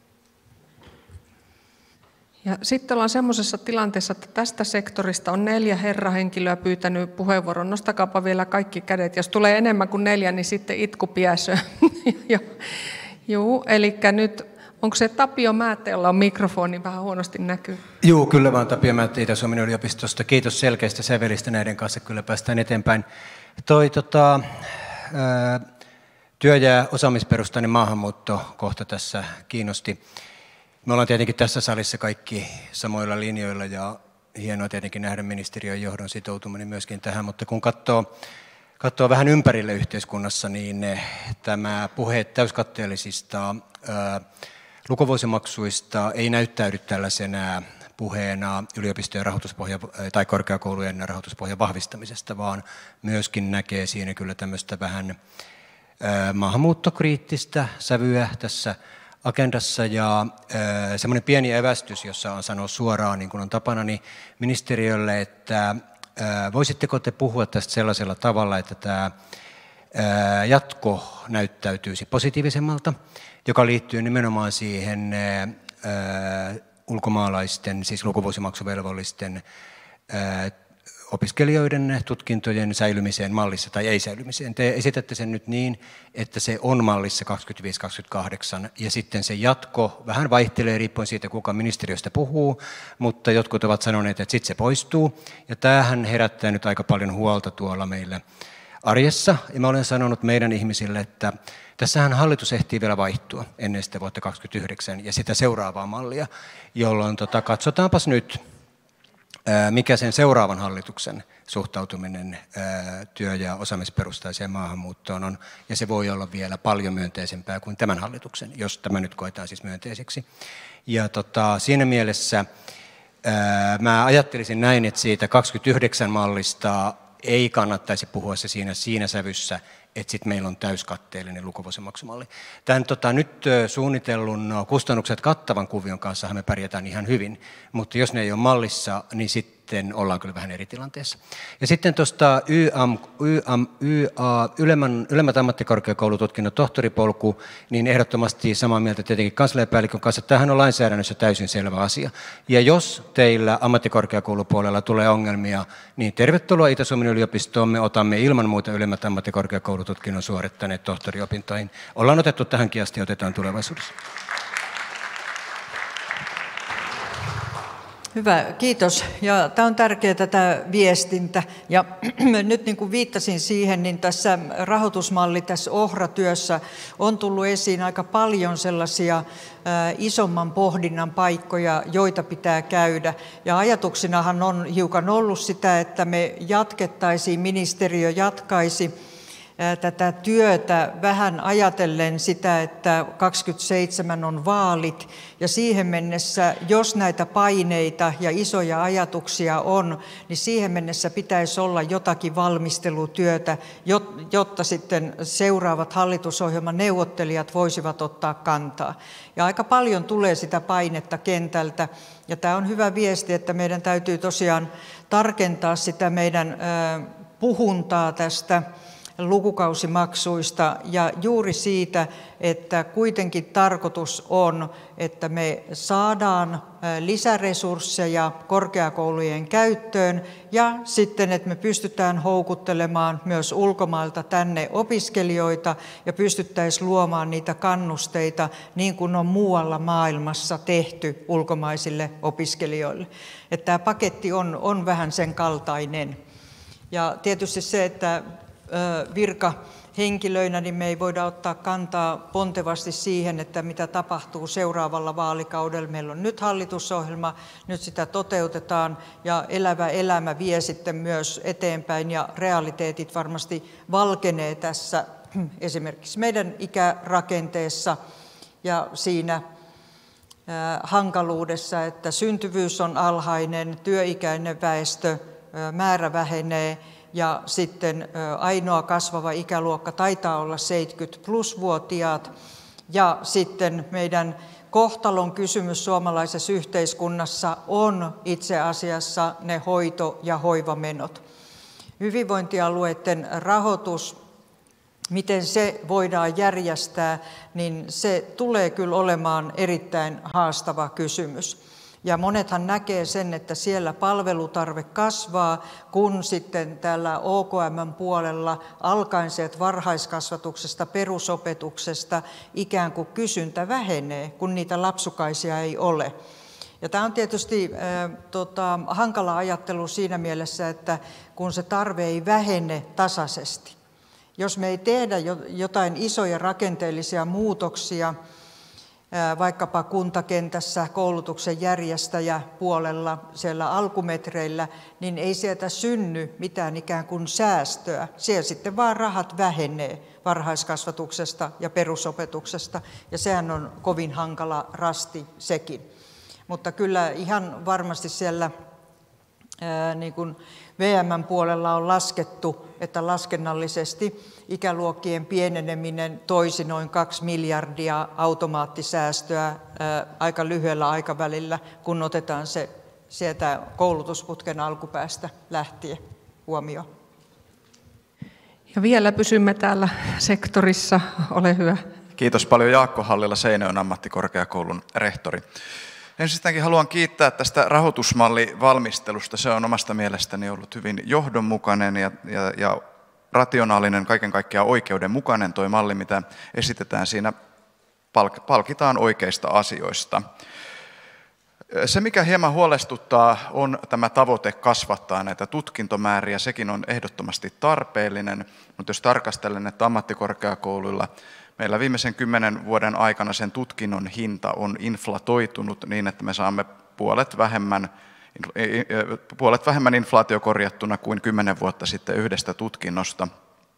Ja sitten ollaan semmoisessa tilanteessa, että tästä sektorista on 4 herrahenkilöä pyytänyt puheenvuoron. Nostakaapa vielä kaikki kädet. Jos tulee enemmän kuin 4, niin sitten itku piäsö. Joo, eli nyt onko se Tapio Määttä, jolla on mikrofoni, vähän huonosti näkyy? Joo, kyllä vaan Tapio Määttä Itä-Suomen yliopistosta. Kiitos selkeistä sävelistä, näiden kanssa kyllä päästään eteenpäin. Työ- ja osaamisperustainen maahanmuutto kohta tässä kiinnosti. Me ollaan tietenkin tässä salissa kaikki samoilla linjoilla ja hienoa tietenkin nähdä ministeriön johdon sitoutuminen myöskin tähän, mutta kun katsoo vähän ympärille yhteiskunnassa, niin tämä puhe täyskatteellisista lukuvuosimaksuista ei näyttäydy tällaisena puheena yliopistojen rahoituspohja tai korkeakoulujen rahoituspohjan vahvistamisesta, vaan myöskin näkee siinä kyllä tämmöistä vähän maahanmuuttokriittistä sävyä tässä agendassa ja semmoinen pieni evästys, jossa on sanoa suoraan, niin kuin on tapana, niin ministeriölle, että voisitteko te puhua tästä sellaisella tavalla, että tämä jatko näyttäytyisi positiivisemmalta, joka liittyy nimenomaan siihen ulkomaalaisten, siis lukuvuosimaksuvelvollisten opiskelijoiden tutkintojen säilymiseen mallissa tai ei säilymiseen. Te esitätte sen nyt niin, että se on mallissa 25-28 ja sitten se jatko vähän vaihtelee riippuen siitä, kuka ministeriöstä puhuu, mutta jotkut ovat sanoneet, että sitten se poistuu. Ja tämähän herättää nyt aika paljon huolta tuolla meillä arjessa. Ja mä olen sanonut meidän ihmisille, että tässähän hallitus ehtii vielä vaihtua ennen sitä vuotta 2029 ja sitä seuraavaa mallia, jolloin katsotaanpas nyt, mikä sen seuraavan hallituksen suhtautuminen työ- ja osaamisperustaiseen maahanmuuttoon on, ja se voi olla vielä paljon myönteisempää kuin tämän hallituksen, jos tämä nyt koetaan siis myönteiseksi. Ja siinä mielessä mä ajattelisin näin, että siitä 29 mallista ei kannattaisi puhua se siinä sävyssä, että sitten meillä on täyskatteellinen lukuvuosimaksumalli. Tämän nyt suunnitellun kustannukset kattavan kuvion kanssa me pärjätään ihan hyvin, mutta jos ne ei ole mallissa, niin sitten ollaan kyllä vähän eri tilanteessa. Ja sitten tuosta ylemmät ammattikorkeakoulututkinnon tohtoripolku, niin ehdottomasti samaa mieltä tietenkin kansliapäällikön kanssa. Tämähän on lainsäädännössä täysin selvä asia. Ja jos teillä ammattikorkeakoulupuolella tulee ongelmia, niin tervetuloa Itä-Suomen yliopistoon. Me otamme ilman muuta ylemmät ammattikorkeakoulututkinnon suorittaneet tohtoriopintoihin. Ollaan otettu tähänkin asti ja otetaan tulevaisuudessa. Hyvä, kiitos. Ja tämä on tärkeää tämä viestintä. Ja nyt niin kuin viittasin siihen, niin tässä rahoitusmalli tässä OHRA-työssä on tullut esiin aika paljon sellaisia isomman pohdinnan paikkoja, joita pitää käydä. Ja ajatuksinahan on hiukan ollut sitä, että me jatkettaisiin, ministeriö jatkaisi tätä työtä vähän ajatellen sitä, että 27 on vaalit ja siihen mennessä, jos näitä paineita ja isoja ajatuksia on, niin siihen mennessä pitäisi olla jotakin valmistelutyötä, jotta sitten seuraavat hallitusohjelman neuvottelijat voisivat ottaa kantaa. Ja aika paljon tulee sitä painetta kentältä ja tämä on hyvä viesti, että meidän täytyy tosiaan tarkentaa sitä meidän puhuntaa tästä lukukausimaksuista ja juuri siitä, että kuitenkin tarkoitus on, että me saadaan lisäresursseja korkeakoulujen käyttöön ja sitten, että me pystytään houkuttelemaan myös ulkomailta tänne opiskelijoita ja pystyttäisiin luomaan niitä kannusteita niin kuin on muualla maailmassa tehty ulkomaisille opiskelijoille. Että tämä paketti on vähän sen kaltainen. Ja tietysti se, että virkahenkilöinä niin me ei voida ottaa kantaa pontevasti siihen, että mitä tapahtuu seuraavalla vaalikaudella. Meillä on nyt hallitusohjelma, nyt sitä toteutetaan ja elävä elämä vie sitten myös eteenpäin ja realiteetit varmasti valkenee tässä esimerkiksi meidän ikärakenteessa ja siinä hankaluudessa, että syntyvyys on alhainen, työikäinen väestö, määrä vähenee, ja sitten ainoa kasvava ikäluokka taitaa olla 70+-vuotiaat. Ja sitten meidän kohtalon kysymys suomalaisessa yhteiskunnassa on itse asiassa ne hoito- ja hoivamenot. Hyvinvointialueiden rahoitus, miten se voidaan järjestää, niin se tulee kyllä olemaan erittäin haastava kysymys. Ja monethan näkee sen, että siellä palvelutarve kasvaa, kun sitten täällä OKM:n puolella alkaen sieltä varhaiskasvatuksesta, perusopetuksesta ikään kuin kysyntä vähenee, kun niitä lapsukaisia ei ole. Ja tämä on tietysti hankala ajattelu siinä mielessä, että kun se tarve ei vähene tasaisesti. Jos me ei tehdä jotain isoja rakenteellisia muutoksia, vaikkapa kuntakentässä, koulutuksen järjestäjäpuolella, siellä alkumetreillä, niin ei sieltä synny mitään ikään kuin säästöä. Siellä sitten vaan rahat vähenee varhaiskasvatuksesta ja perusopetuksesta, ja sehän on kovin hankala rasti sekin. Mutta kyllä ihan varmasti siellä niin kuin VM:n puolella on laskettu, että laskennallisesti ikäluokkien pieneneminen toisi noin 2 miljardia automaattisäästöä aika lyhyellä aikavälillä, kun otetaan se sieltä koulutusputken alkupäästä lähtien huomioon. Ja vielä pysymme täällä sektorissa. Ole hyvä. Kiitos paljon. Jaakko Hallila, Seinäjoen ammattikorkeakoulun rehtori. Ensinnäkin haluan kiittää tästä rahoitusmallivalmistelusta. Se on omasta mielestäni ollut hyvin johdonmukainen ja rationaalinen, kaiken kaikkiaan oikeudenmukainen tuo malli, mitä esitetään siinä. Palkitaan oikeista asioista. Se, mikä hieman huolestuttaa, on tämä tavoite kasvattaa näitä tutkintomääriä. Sekin on ehdottomasti tarpeellinen, mutta jos tarkastelen, että ammattikorkeakouluilla meillä viimeisen 10 vuoden aikana sen tutkinnon hinta on inflatoitunut niin, että me saamme puolet vähemmän inflaatiokorjattuna kuin 10 vuotta sitten yhdestä tutkinnosta.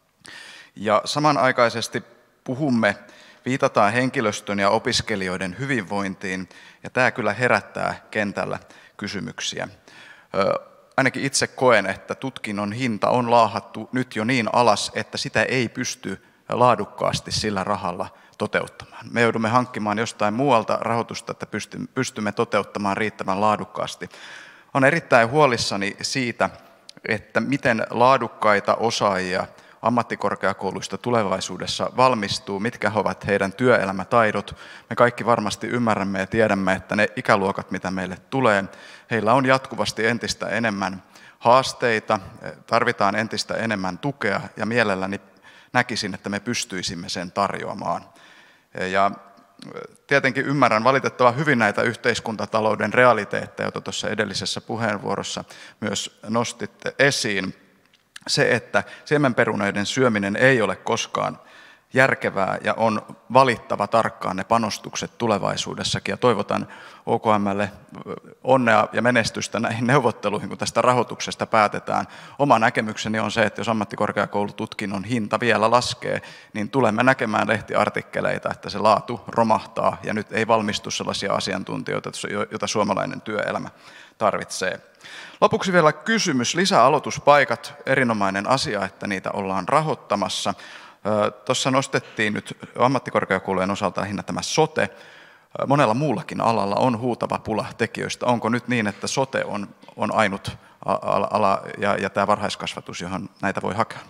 Ja samanaikaisesti viitataan henkilöstön ja opiskelijoiden hyvinvointiin, ja tämä kyllä herättää kentällä kysymyksiä. Ainakin itse koen, että tutkinnon hinta on laahattu nyt jo niin alas, että sitä ei pysty laadukkaasti sillä rahalla toteuttamaan. Me joudumme hankkimaan jostain muualta rahoitusta, että pystymme toteuttamaan riittävän laadukkaasti. Olen erittäin huolissani siitä, että miten laadukkaita osaajia ammattikorkeakouluista tulevaisuudessa valmistuu, mitkä ovat heidän työelämätaidot. Me kaikki varmasti ymmärrämme ja tiedämme, että ne ikäluokat, mitä meille tulee, heillä on jatkuvasti entistä enemmän haasteita, tarvitaan entistä enemmän tukea ja mielelläni näkisin, että me pystyisimme sen tarjoamaan. Ja tietenkin ymmärrän valitettavan hyvin näitä yhteiskuntatalouden realiteetteja, joita tuossa edellisessä puheenvuorossa myös nostitte esiin. Se, että siemenperunoiden syöminen ei ole koskaan järkevää ja on valittava tarkkaan ne panostukset tulevaisuudessakin. Ja toivotan OKM:lle onnea ja menestystä näihin neuvotteluihin, kun tästä rahoituksesta päätetään. Oma näkemykseni on se, että jos ammattikorkeakoulututkinnon hinta vielä laskee, niin tulemme näkemään lehtiartikkeleita, että se laatu romahtaa ja nyt ei valmistu sellaisia asiantuntijoita, joita suomalainen työelämä tarvitsee. Lopuksi vielä kysymys. Lisäaloituspaikat, erinomainen asia, että niitä ollaan rahoittamassa. Tuossa nostettiin nyt ammattikorkeakoulujen osalta lähinnä tämä sote. Monella muullakin alalla on huutava pula tekijöistä. Onko nyt niin, että sote on ainut ala ja tämä varhaiskasvatus, johon näitä voi hakea?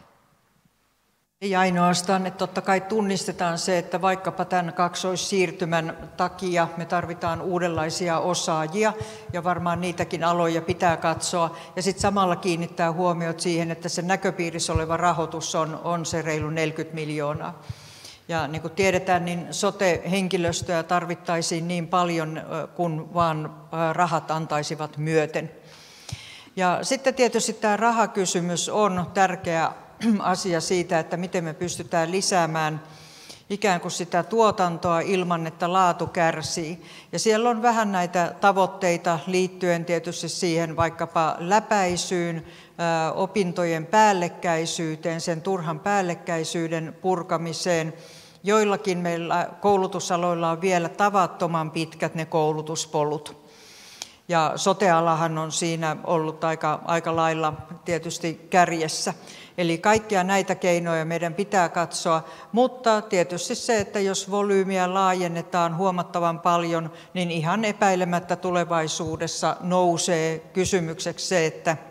Ei ainoastaan, että totta kai tunnistetaan se, että vaikkapa tämän kaksoissiirtymän takia me tarvitaan uudenlaisia osaajia ja varmaan niitäkin aloja pitää katsoa. Ja sitten samalla kiinnittää huomiot siihen, että se näköpiirissä oleva rahoitus on se reilu 40 miljoonaa. Ja niin kuin tiedetään, niin sote-henkilöstöä tarvittaisiin niin paljon, kun vaan rahat antaisivat myöten. Ja sitten tietysti tämä rahakysymys on tärkeä asia siitä, että miten me pystytään lisäämään ikään kuin sitä tuotantoa ilman, että laatu kärsii. Ja siellä on vähän näitä tavoitteita liittyen tietysti siihen vaikkapa läpäisyyn, opintojen päällekkäisyyteen, sen turhan päällekkäisyyden purkamiseen. Joillakin meillä koulutusaloilla on vielä tavattoman pitkät ne koulutuspolut. Ja sote-alahan on siinä ollut aika lailla tietysti kärjessä. Eli kaikkia näitä keinoja meidän pitää katsoa, mutta tietysti se, että jos volyymiä laajennetaan huomattavan paljon, niin ihan epäilemättä tulevaisuudessa nousee kysymykseksi se,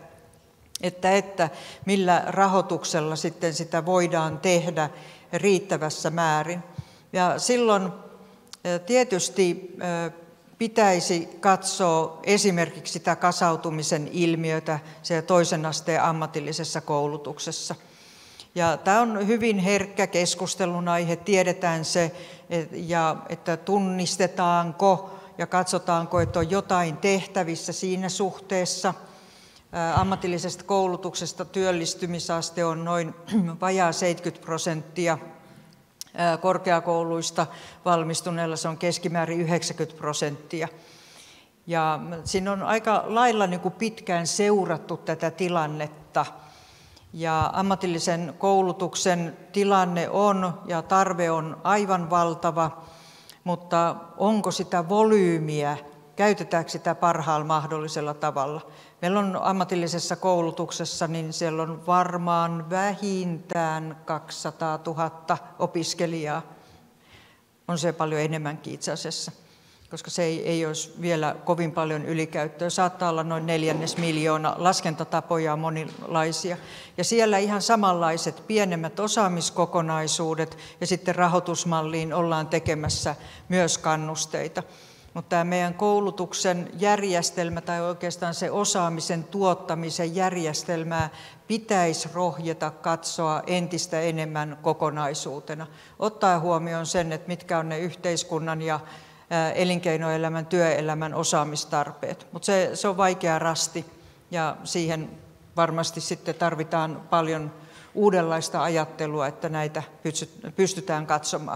että millä rahoituksella sitten sitä voidaan tehdä riittävässä määrin. Ja silloin tietysti pitäisi katsoa esimerkiksi sitä kasautumisen ilmiötä siellä toisen asteen ammatillisessa koulutuksessa. Ja tämä on hyvin herkkä keskustelun aihe, tiedetään se, ja että tunnistetaanko ja katsotaanko, että on jotain tehtävissä siinä suhteessa. Ammatillisesta koulutuksesta työllistymisaste on noin vajaa 70%. Korkeakouluista valmistuneilla se on keskimäärin 90%. Ja siinä on aika lailla niin kuin pitkään seurattu tätä tilannetta. Ja ammatillisen koulutuksen tilanne on ja tarve on aivan valtava, mutta onko sitä volyymiä, käytetäänkö sitä parhaalla mahdollisella tavalla? Meillä on ammatillisessa koulutuksessa, niin siellä on varmaan vähintään 200 000 opiskelijaa. On se paljon enemmänkin itse asiassa, koska se ei olisi vielä kovin paljon ylikäyttöä. Saattaa olla noin 250 000, laskentatapoja on monilaisia. Ja siellä ihan samanlaiset pienemmät osaamiskokonaisuudet ja sitten rahoitusmalliin ollaan tekemässä myös kannusteita. Mutta tämä meidän koulutuksen järjestelmä tai oikeastaan se osaamisen tuottamisen järjestelmää pitäisi rohjeta katsoa entistä enemmän kokonaisuutena. Ottaa huomioon sen, että mitkä on ne yhteiskunnan ja elinkeinoelämän, työelämän osaamistarpeet. Mutta se on vaikea rasti ja siihen varmasti sitten tarvitaan paljon uudenlaista ajattelua, että näitä pystytään katsomaan.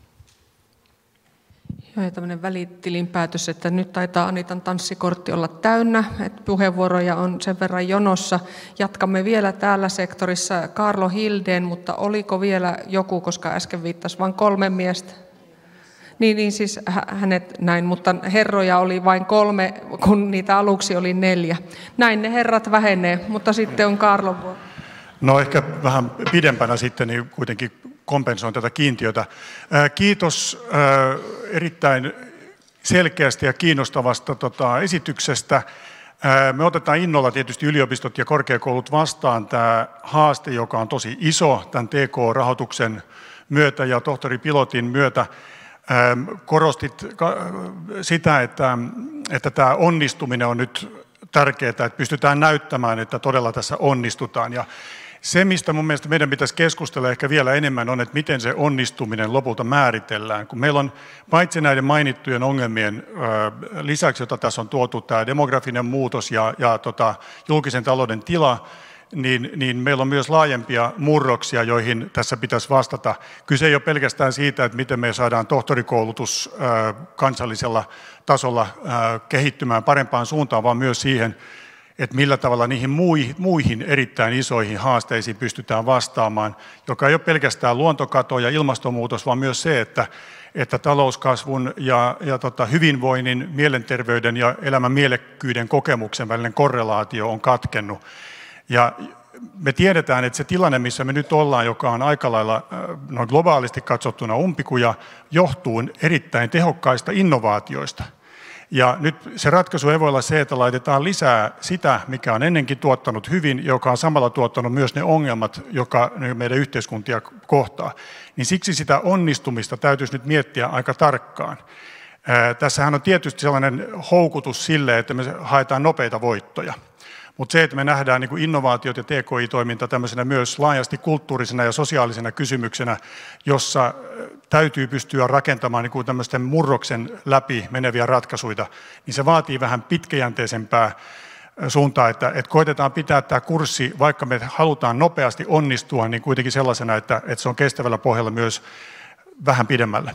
Joo, ja tämmöinen välitilinpäätös, että nyt taitaa Anitan tanssikortti olla täynnä, että puheenvuoroja on sen verran jonossa. Jatkamme vielä täällä sektorissa Kaarlo Hildén, mutta oliko vielä joku, koska äsken viittasi vain 3 miestä? Niin siis hänet näin, mutta herroja oli vain 3, kun niitä aluksi oli 4. Näin ne herrat vähenee, mutta sitten on Kaarlon vuoro. No ehkä vähän pidempänä sitten niin kuitenkin kompensoin tätä kiintiötä. Kiitos erittäin selkeästä ja kiinnostavasta esityksestä. Me otetaan innolla tietysti yliopistot ja korkeakoulut vastaan tämä haaste, joka on tosi iso tämän TK-rahoituksen myötä ja tohtoripilotin myötä. Korostit sitä, että tämä onnistuminen on nyt tärkeää, että pystytään näyttämään, että todella tässä onnistutaan. Ja se, mistä mun mielestä meidän pitäisi keskustella ehkä vielä enemmän, on, että miten se onnistuminen lopulta määritellään. Kun meillä on paitsi näiden mainittujen ongelmien lisäksi, jota tässä on tuotu, tämä demografinen muutos ja julkisen talouden tila, niin meillä on myös laajempia murroksia, joihin tässä pitäisi vastata. Kyse ei ole pelkästään siitä, että miten me saadaan tohtorikoulutus kansallisella tasolla kehittymään parempaan suuntaan, vaan myös siihen, että millä tavalla niihin muihin erittäin isoihin haasteisiin pystytään vastaamaan, joka ei ole pelkästään luontokato ja ilmastonmuutos, vaan myös se, että talouskasvun ja hyvinvoinnin, mielenterveyden ja elämän mielekkyyden kokemuksen välinen korrelaatio on katkennut. Ja me tiedetään, että se tilanne, missä me nyt ollaan, joka on aika lailla noin globaalisti katsottuna umpikuja, johtuu erittäin tehokkaista innovaatioista. Ja nyt se ratkaisu ei voi olla se, että laitetaan lisää sitä, mikä on ennenkin tuottanut hyvin, joka on samalla tuottanut myös ne ongelmat, joka meidän yhteiskuntia kohtaa. Niin siksi sitä onnistumista täytyisi nyt miettiä aika tarkkaan. Tässähän on tietysti sellainen houkutus sille, että me haetaan nopeita voittoja. Mutta se, että me nähdään niin kuin innovaatiot ja TKI-toiminta tämmöisenä myös laajasti kulttuurisena ja sosiaalisena kysymyksenä, jossa täytyy pystyä rakentamaan niin kuin tämmöisten murroksen läpi meneviä ratkaisuja, niin se vaatii vähän pitkäjänteisempää suuntaa, että koitetaan pitää tämä kurssi, vaikka me halutaan nopeasti onnistua, niin kuitenkin sellaisena, että se on kestävällä pohjalla myös vähän pidemmälle.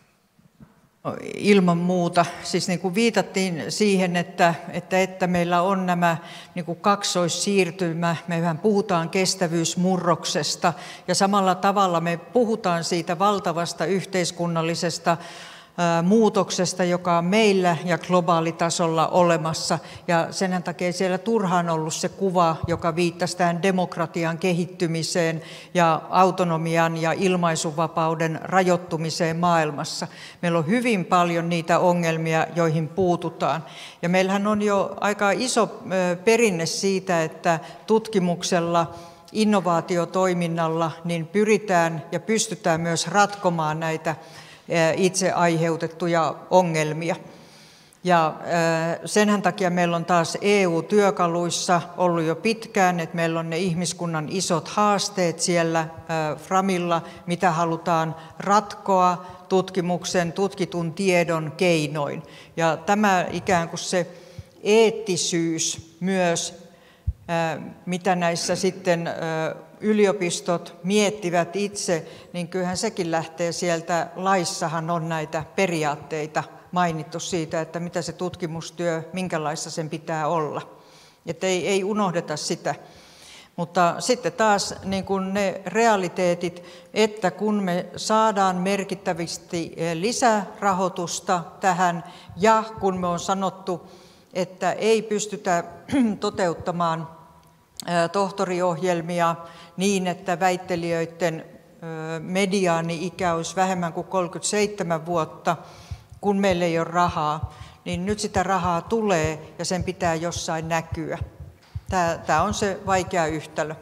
Ilman muuta. Siis niin kuin viitattiin siihen, että meillä on nämä niin kuin kaksoissiirtymä, mehän puhutaan kestävyysmurroksesta ja samalla tavalla me puhutaan siitä valtavasta yhteiskunnallisesta muutoksesta, joka on meillä ja globaalitasolla olemassa. Ja sen takia siellä turhaan ollut se kuva, joka viittasi tähän demokratian kehittymiseen ja autonomian ja ilmaisuvapauden rajoittumiseen maailmassa. Meillä on hyvin paljon niitä ongelmia, joihin puututaan. Ja meillähän on jo aika iso perinne siitä, että tutkimuksella, innovaatiotoiminnalla niin pyritään ja pystytään myös ratkomaan näitä itse aiheutettuja ongelmia. Ja senhän takia meillä on taas EU-työkaluissa ollut jo pitkään, että meillä on ne ihmiskunnan isot haasteet siellä Framilla, mitä halutaan ratkoa tutkimuksen, tutkitun tiedon keinoin. Ja tämä ikään kuin se eettisyys myös, mitä näissä sitten yliopistot miettivät itse, niin kyllähän sekin lähtee sieltä, laissahan on näitä periaatteita mainittu siitä, että mitä se tutkimustyö, minkälaista sen pitää olla. Että ei unohdeta sitä. Mutta sitten taas niin kuin ne realiteetit, että kun me saadaan merkittävästi lisärahoitusta tähän ja kun me on sanottu, että ei pystytä toteuttamaan tohtoriohjelmia niin, että väittelijöiden mediaani-ikä olisi vähemmän kuin 37 vuotta, kun meillä ei ole rahaa, niin nyt sitä rahaa tulee ja sen pitää jossain näkyä. Tämä on se vaikea yhtälö.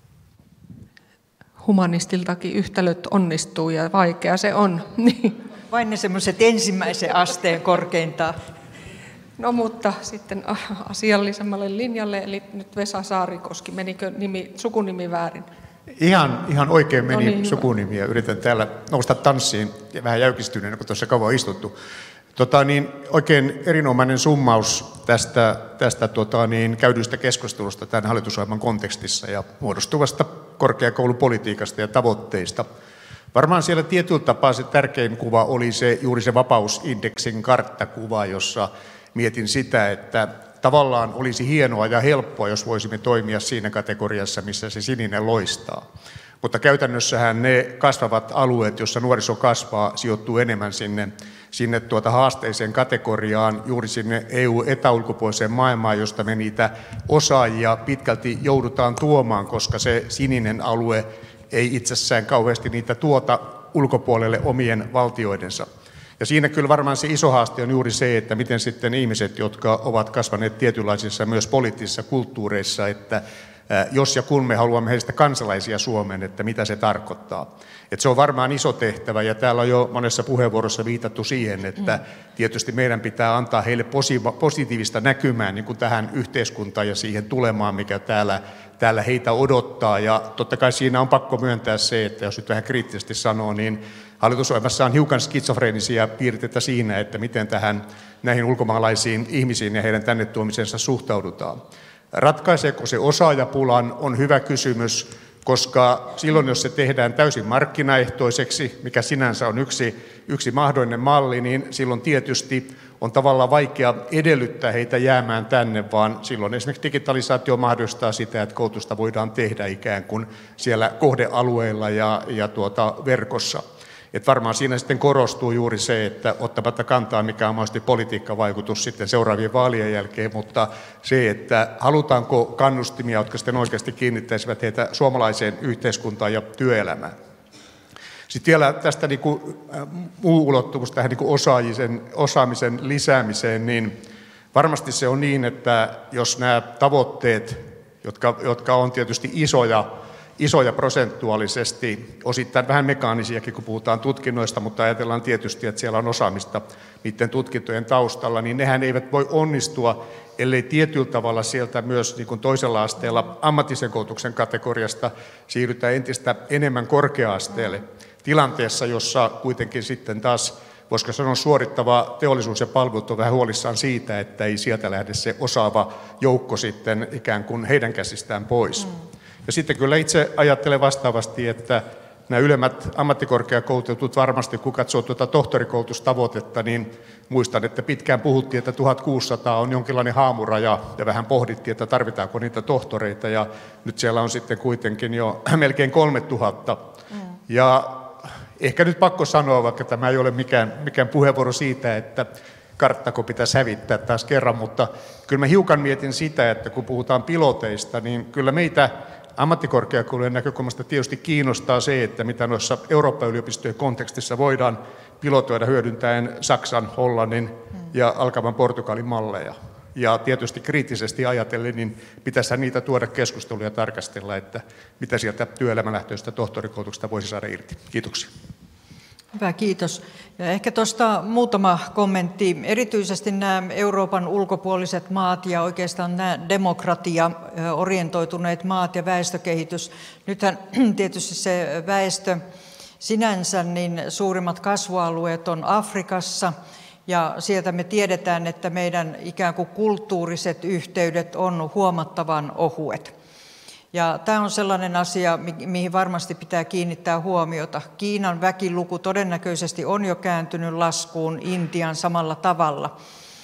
Humanistiltakin yhtälöt onnistuu ja vaikea se on. Vain ne semmoiset ensimmäisen asteen korkeintaan. No mutta sitten asiallisemmalle linjalle, eli nyt Vesa Saarikoski, menikö sukunimi väärin? Ihan oikein meni No niin, sukunimi ja yritän täällä nousta tanssiin ja vähän jäykistyneenä, kun tuossa kauan istuttu. Oikein erinomainen summaus tästä käydyistä keskustelusta tämän hallitusohjelman kontekstissa ja muodostuvasta korkeakoulupolitiikasta ja tavoitteista. Varmaan siellä tietyllä tapaa se tärkein kuva oli juuri se vapausindeksin karttakuva, jossa mietin sitä, että tavallaan olisi hienoa ja helppoa, jos voisimme toimia siinä kategoriassa, missä se sininen loistaa. Mutta käytännössähän ne kasvavat alueet, joissa nuoriso kasvaa, sijoittuu enemmän sinne haasteiseen kategoriaan, juuri sinne EU-etäulkopuoliseen maailmaan, josta me niitä osaajia pitkälti joudutaan tuomaan, koska se sininen alue ei itsessään kauheasti niitä tuota ulkopuolelle omien valtioidensa. Ja siinä kyllä varmaan se iso haaste on juuri se, että miten sitten ihmiset, jotka ovat kasvaneet tietynlaisissa myös poliittisissa kulttuureissa, että jos ja kun me haluamme heistä kansalaisia Suomeen, että mitä se tarkoittaa. Että se on varmaan iso tehtävä ja täällä on jo monessa puheenvuorossa viitattu siihen, että tietysti meidän pitää antaa heille positiivista näkymää niin kuin tähän yhteiskuntaan ja siihen tulemaan, mikä täällä heitä odottaa. Ja totta kai siinä on pakko myöntää se, että jos nyt vähän kriittisesti sanoo, niin hallitusohjelmassa on hiukan skitsofreenisia piirteitä siinä, että miten näihin ulkomaalaisiin ihmisiin ja heidän tänne tuomisensa suhtaudutaan. Ratkaiseeko se osaajapulan on hyvä kysymys, koska silloin jos se tehdään täysin markkinaehtoiseksi, mikä sinänsä on yksi mahdollinen malli, niin silloin tietysti on tavallaan vaikea edellyttää heitä jäämään tänne, vaan silloin esimerkiksi digitalisaatio mahdollistaa sitä, että koulutusta voidaan tehdä ikään kuin siellä kohdealueilla ja verkossa. Että varmaan siinä sitten korostuu juuri se, että ottamatta kantaa, mikä on mahdollisesti politiikkavaikutus sitten seuraavien vaalien jälkeen, mutta se, että halutaanko kannustimia, jotka sitten oikeasti kiinnittäisivät heitä suomalaiseen yhteiskuntaan ja työelämään. Sitten vielä tästä muu ulottuvuus tähän osaamisen lisäämiseen, niin varmasti se on niin, että jos nämä tavoitteet, jotka on tietysti isoja prosentuaalisesti, osittain vähän mekaanisiakin, kun puhutaan tutkinnoista, mutta ajatellaan tietysti, että siellä on osaamista niiden tutkintojen taustalla, niin nehän eivät voi onnistua, ellei tietyllä tavalla sieltä myös niin kuin toisella asteella ammatillisen koulutuksen kategoriasta siirrytään entistä enemmän korkea-asteelle tilanteessa, jossa kuitenkin sitten taas, voisiko sanoa, suorittava teollisuus ja palvelut on vähän huolissaan siitä, että ei sieltä lähde se osaava joukko sitten ikään kuin heidän käsistään pois. Ja sitten kyllä itse ajattelen vastaavasti, että nämä ylemmät ammattikorkeakoulutetut varmasti, kun katsoo tuota tohtorikoulutustavoitetta, niin muistan, että pitkään puhuttiin, että 1600 on jonkinlainen haamuraja ja vähän pohdittiin, että tarvitaanko niitä tohtoreita ja nyt siellä on sitten kuitenkin jo melkein 3000. Ja ehkä nyt pakko sanoa, vaikka tämä ei ole mikään puheenvuoro siitä, että karttako pitäisi hävittää taas kerran, mutta kyllä mä hiukan mietin sitä, että kun puhutaan piloteista, niin kyllä meitä ammattikorkeakoulujen näkökulmasta tietysti kiinnostaa se, että mitä noissa Eurooppa-yliopistojen kontekstissa voidaan pilotoida hyödyntäen Saksan, Hollannin ja alkavan Portugalin malleja. Ja tietysti kriittisesti ajatellen, niin pitäisi niitä tuoda keskustelua ja tarkastella, että mitä sieltä työelämälähtöistä tohtorikoulutuksesta voisi saada irti. Kiitoksia. Hyvä, kiitos. Ja ehkä tuosta muutama kommentti. Erityisesti nämä Euroopan ulkopuoliset maat ja oikeastaan nämä demokratia-orientoituneet maat ja väestökehitys. Nythän tietysti se väestö sinänsä, niin suurimmat kasvualueet on Afrikassa. Ja sieltä me tiedetään, että meidän ikään kuin kulttuuriset yhteydet on huomattavan ohuet. Ja tämä on sellainen asia, mihin varmasti pitää kiinnittää huomiota. Kiinan väkiluku todennäköisesti on jo kääntynyt laskuun, Intian samalla tavalla.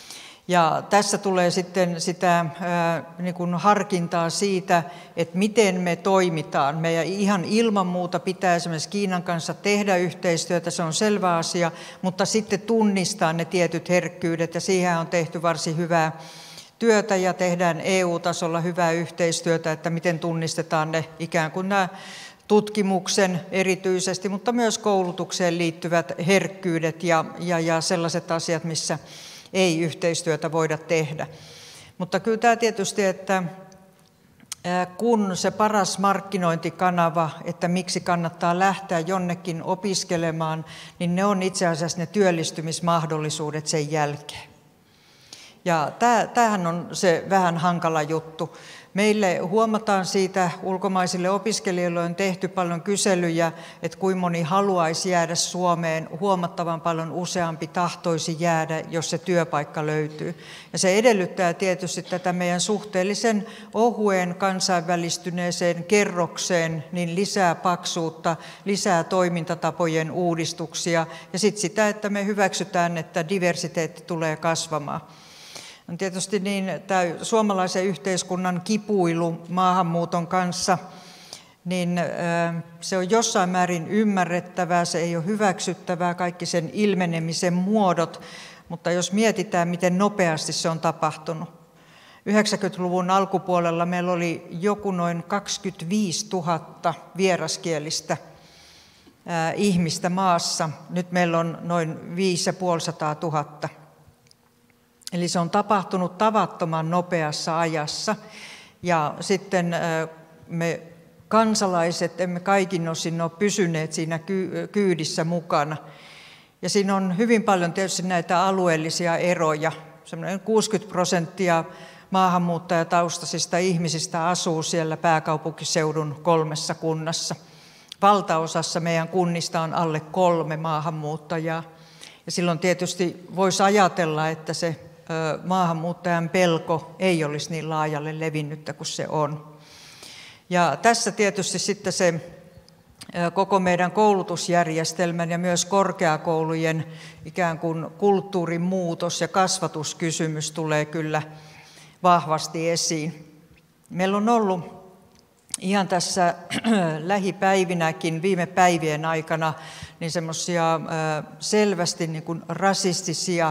Ja tässä tulee sitten sitä niin kuin harkintaa siitä, että miten me toimitaan. Meidän ihan ilman muuta pitää esimerkiksi Kiinan kanssa tehdä yhteistyötä, se on selvä asia, mutta sitten tunnistaa ne tietyt herkkyydet, ja siihen on tehty varsin hyvää työtä ja tehdään EU-tasolla hyvää yhteistyötä, että miten tunnistetaan ne ikään kuin nämä tutkimuksen erityisesti, mutta myös koulutukseen liittyvät herkkyydet ja sellaiset asiat, missä ei yhteistyötä voida tehdä. Mutta kyllä tämä tietysti, että kun se paras markkinointikanava, että miksi kannattaa lähteä jonnekin opiskelemaan, niin ne on itse asiassa ne työllistymismahdollisuudet sen jälkeen. Ja tämähän on se vähän hankala juttu. Meille huomataan siitä, ulkomaisille opiskelijoille on tehty paljon kyselyjä, että kuinka moni haluaisi jäädä Suomeen, huomattavan paljon useampi tahtoisi jäädä, jos se työpaikka löytyy. Ja se edellyttää tietysti tätä meidän suhteellisen ohuen kansainvälistyneeseen kerrokseen, niin lisää paksuutta, lisää toimintatapojen uudistuksia ja sitten sitä, että me hyväksytään, että diversiteetti tulee kasvamaan. On tietysti niin, tämä suomalaisen yhteiskunnan kipuilu maahanmuuton kanssa, niin se on jossain määrin ymmärrettävää, se ei ole hyväksyttävää, kaikki sen ilmenemisen muodot, mutta jos mietitään, miten nopeasti se on tapahtunut. 90-luvun alkupuolella meillä oli joku noin 25 000 vieraskielistä ihmistä maassa, nyt meillä on noin 550 000. Eli se on tapahtunut tavattoman nopeassa ajassa ja sitten me kansalaiset emme kaikin osin ole pysyneet siinä kyydissä mukana. Ja siinä on hyvin paljon tietysti näitä alueellisia eroja. Semmoinen 60% maahanmuuttajataustaisista ihmisistä asuu siellä pääkaupunkiseudun 3 kunnassa. Valtaosassa meidän kunnista on alle 3 maahanmuuttajaa. Ja silloin tietysti voisi ajatella, että se maahanmuuttajan pelko ei olisi niin laajalle levinnyttä kuin se on. Ja tässä tietysti sitten se koko meidän koulutusjärjestelmän ja myös korkeakoulujen ikään kuin kulttuurin muutos ja kasvatuskysymys tulee kyllä vahvasti esiin. Meillä on ollut ihan tässä lähipäivinäkin, viime päivien aikana, niin semmoisia selvästi niin kuin rasistisia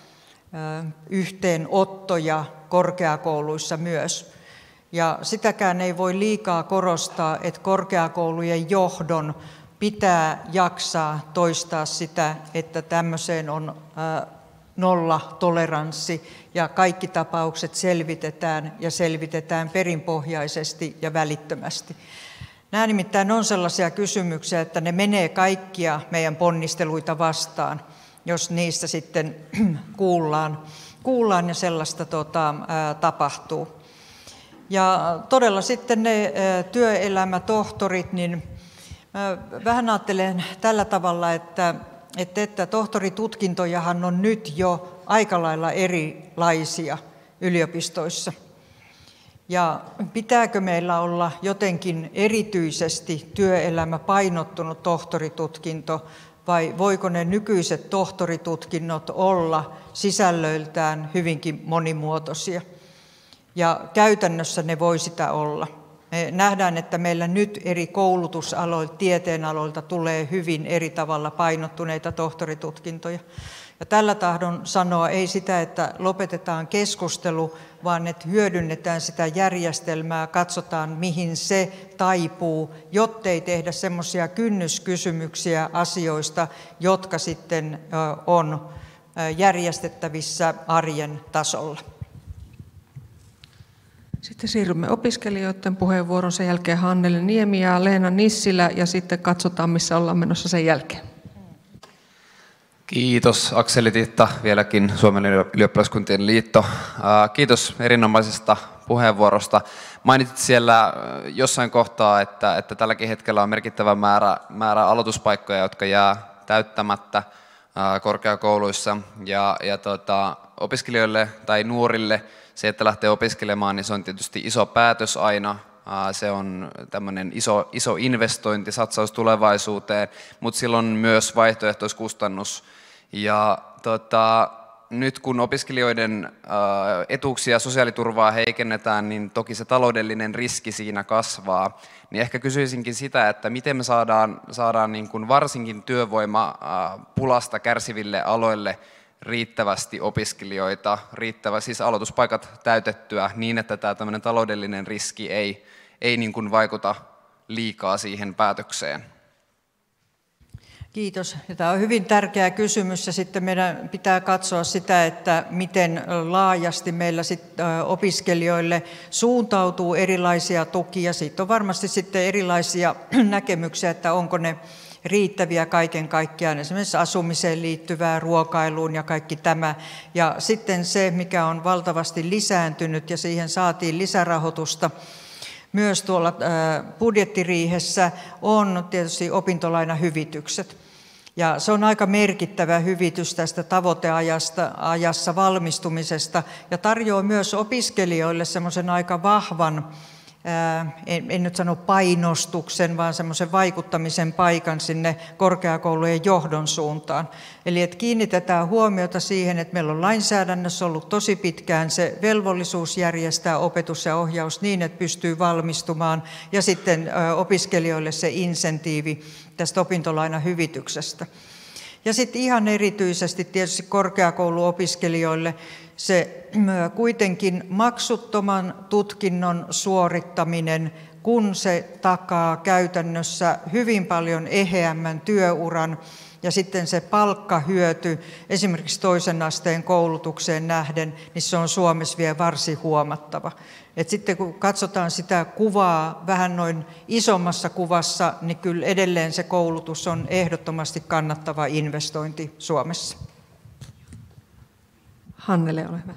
yhteenottoja korkeakouluissa myös. Ja sitäkään ei voi liikaa korostaa, että korkeakoulujen johdon pitää jaksaa toistaa sitä, että tämmöiseen on nollatoleranssi ja kaikki tapaukset selvitetään perinpohjaisesti ja välittömästi. Nämä nimittäin on sellaisia kysymyksiä, että ne menee kaikkia meidän ponnisteluita vastaan, jos niistä sitten kuullaan ja sellaista tapahtuu. Ja todella sitten ne työelämätohtorit, niin vähän ajattelen tällä tavalla, että tohtoritutkintojahan on nyt jo aika lailla erilaisia yliopistoissa. Ja pitääkö meillä olla jotenkin erityisesti työelämäpainottunut tohtoritutkinto, vai voiko ne nykyiset tohtoritutkinnot olla sisällöiltään hyvinkin monimuotoisia? Ja käytännössä ne voi sitä olla. Me nähdään, että meillä nyt eri koulutusaloilta, tieteenaloilta tulee hyvin eri tavalla painottuneita tohtoritutkintoja. Ja tällä tahdon sanoa ei sitä, että lopetetaan keskustelu, vaan että hyödynnetään sitä järjestelmää, katsotaan mihin se taipuu, jottei tehdä semmoisia kynnyskysymyksiä asioista, jotka sitten on järjestettävissä arjen tasolla. Sitten siirrymme opiskelijoiden puheenvuoron, sen jälkeen Hannele Niemi ja Leena Nissilä ja sitten katsotaan, missä ollaan menossa sen jälkeen. Kiitos Akseli Titta, vieläkin Suomen ylioppilaskuntien liitto. Kiitos erinomaisesta puheenvuorosta. Mainitsit siellä jossain kohtaa, että tälläkin hetkellä on merkittävä määrä aloituspaikkoja, jotka jää täyttämättä korkeakouluissa. Ja opiskelijoille tai nuorille se, että lähtee opiskelemaan, niin se on tietysti iso päätös aina. Se on tämmöinen iso investointi, satsaus tulevaisuuteen, mutta sillä on myös vaihtoehtoiskustannus. Ja nyt kun opiskelijoiden etuuksia ja sosiaaliturvaa heikennetään, niin toki se taloudellinen riski siinä kasvaa. Niin ehkä kysyisinkin sitä, että miten me saadaan niin kuin varsinkin työvoimapulasta kärsiville aloille riittävästi opiskelijoita, siis aloituspaikat täytettyä niin, että tämä tämmöinen taloudellinen riski ei niin kuin vaikuta liikaa siihen päätökseen. Kiitos. Tämä on hyvin tärkeä kysymys ja sitten meidän pitää katsoa sitä, että miten laajasti meillä opiskelijoille suuntautuu erilaisia tukia. Siitä on varmasti sitten erilaisia näkemyksiä, että onko ne riittäviä kaiken kaikkiaan, esimerkiksi asumiseen liittyvää, ruokailuun ja kaikki tämä. Ja sitten se, mikä on valtavasti lisääntynyt ja siihen saatiin lisärahoitusta, myös tuolla budjettiriihessä on tietysti opintolainahyvitykset. Ja se on aika merkittävä hyvitys tästä tavoiteajassa valmistumisesta ja tarjoaa myös opiskelijoille semmoisen aika vahvan, en nyt sano painostuksen, vaan semmoisen vaikuttamisen paikan sinne korkeakoulujen johdon suuntaan. Eli että kiinnitetään huomiota siihen, että meillä on lainsäädännössä ollut tosi pitkään se velvollisuus järjestää opetus ja ohjaus niin, että pystyy valmistumaan, ja sitten opiskelijoille se insentiivi tästä opintolainahyvityksestä. Ja sitten ihan erityisesti tietysti korkeakouluopiskelijoille se kuitenkin maksuttoman tutkinnon suorittaminen, kun se takaa käytännössä hyvin paljon eheämmän työuran ja sitten se palkkahyöty esimerkiksi toisen asteen koulutukseen nähden, niin se on Suomessa vielä varsin huomattava. Et sitten kun katsotaan sitä kuvaa vähän noin isommassa kuvassa, niin kyllä edelleen se koulutus on ehdottomasti kannattava investointi Suomessa. Hannele, ole hyvä.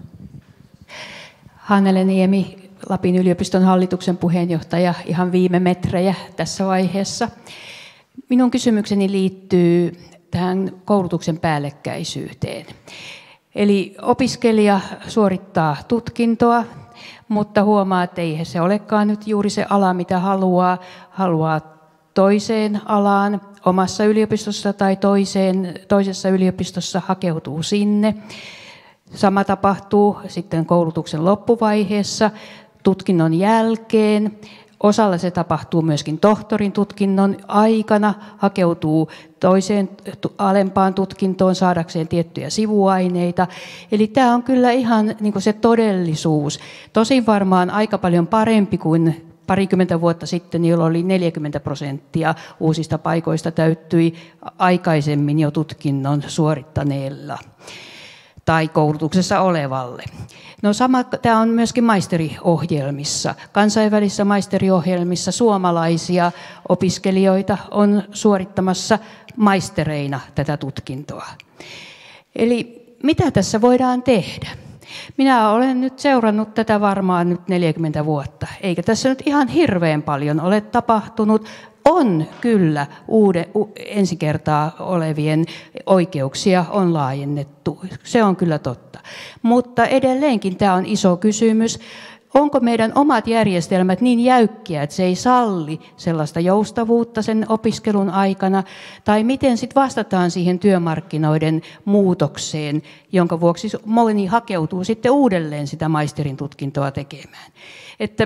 Hannele Niemi, Lapin yliopiston hallituksen puheenjohtaja, ihan viime metrejä tässä vaiheessa. Minun kysymykseni liittyy tähän koulutuksen päällekkäisyyteen. Eli opiskelija suorittaa tutkintoa, mutta huomaa, että ei se olekaan nyt juuri se ala, mitä haluaa toiseen alaan omassa yliopistossa tai toisessa yliopistossa, hakeutuu sinne. Sama tapahtuu sitten koulutuksen loppuvaiheessa, tutkinnon jälkeen. Osalla se tapahtuu myöskin tohtorin tutkinnon aikana, hakeutuu toiseen alempaan tutkintoon saadakseen tiettyjä sivuaineita. Eli tämä on kyllä ihan niin kuin se todellisuus. Tosin varmaan aika paljon parempi kuin parikymmentä vuotta sitten, jolloin oli 40% uusista paikoista täyttyi aikaisemmin jo tutkinnon suorittaneella tai koulutuksessa olevalle. No sama, tämä on myöskin maisteriohjelmissa. Kansainvälisissä maisteriohjelmissa suomalaisia opiskelijoita on suorittamassa maistereina tätä tutkintoa. Eli mitä tässä voidaan tehdä? Minä olen nyt seurannut tätä varmaan nyt 40 vuotta, eikä tässä nyt ihan hirveän paljon ole tapahtunut. On kyllä ensi kertaa olevien oikeuksia on laajennettu, se on kyllä totta. Mutta edelleenkin tämä on iso kysymys. Onko meidän omat järjestelmät niin jäykkiä, että se ei salli sellaista joustavuutta sen opiskelun aikana, tai miten sitten vastataan siihen työmarkkinoiden muutokseen, jonka vuoksi moni hakeutuu sitten uudelleen sitä maisterin tutkintoa tekemään. Että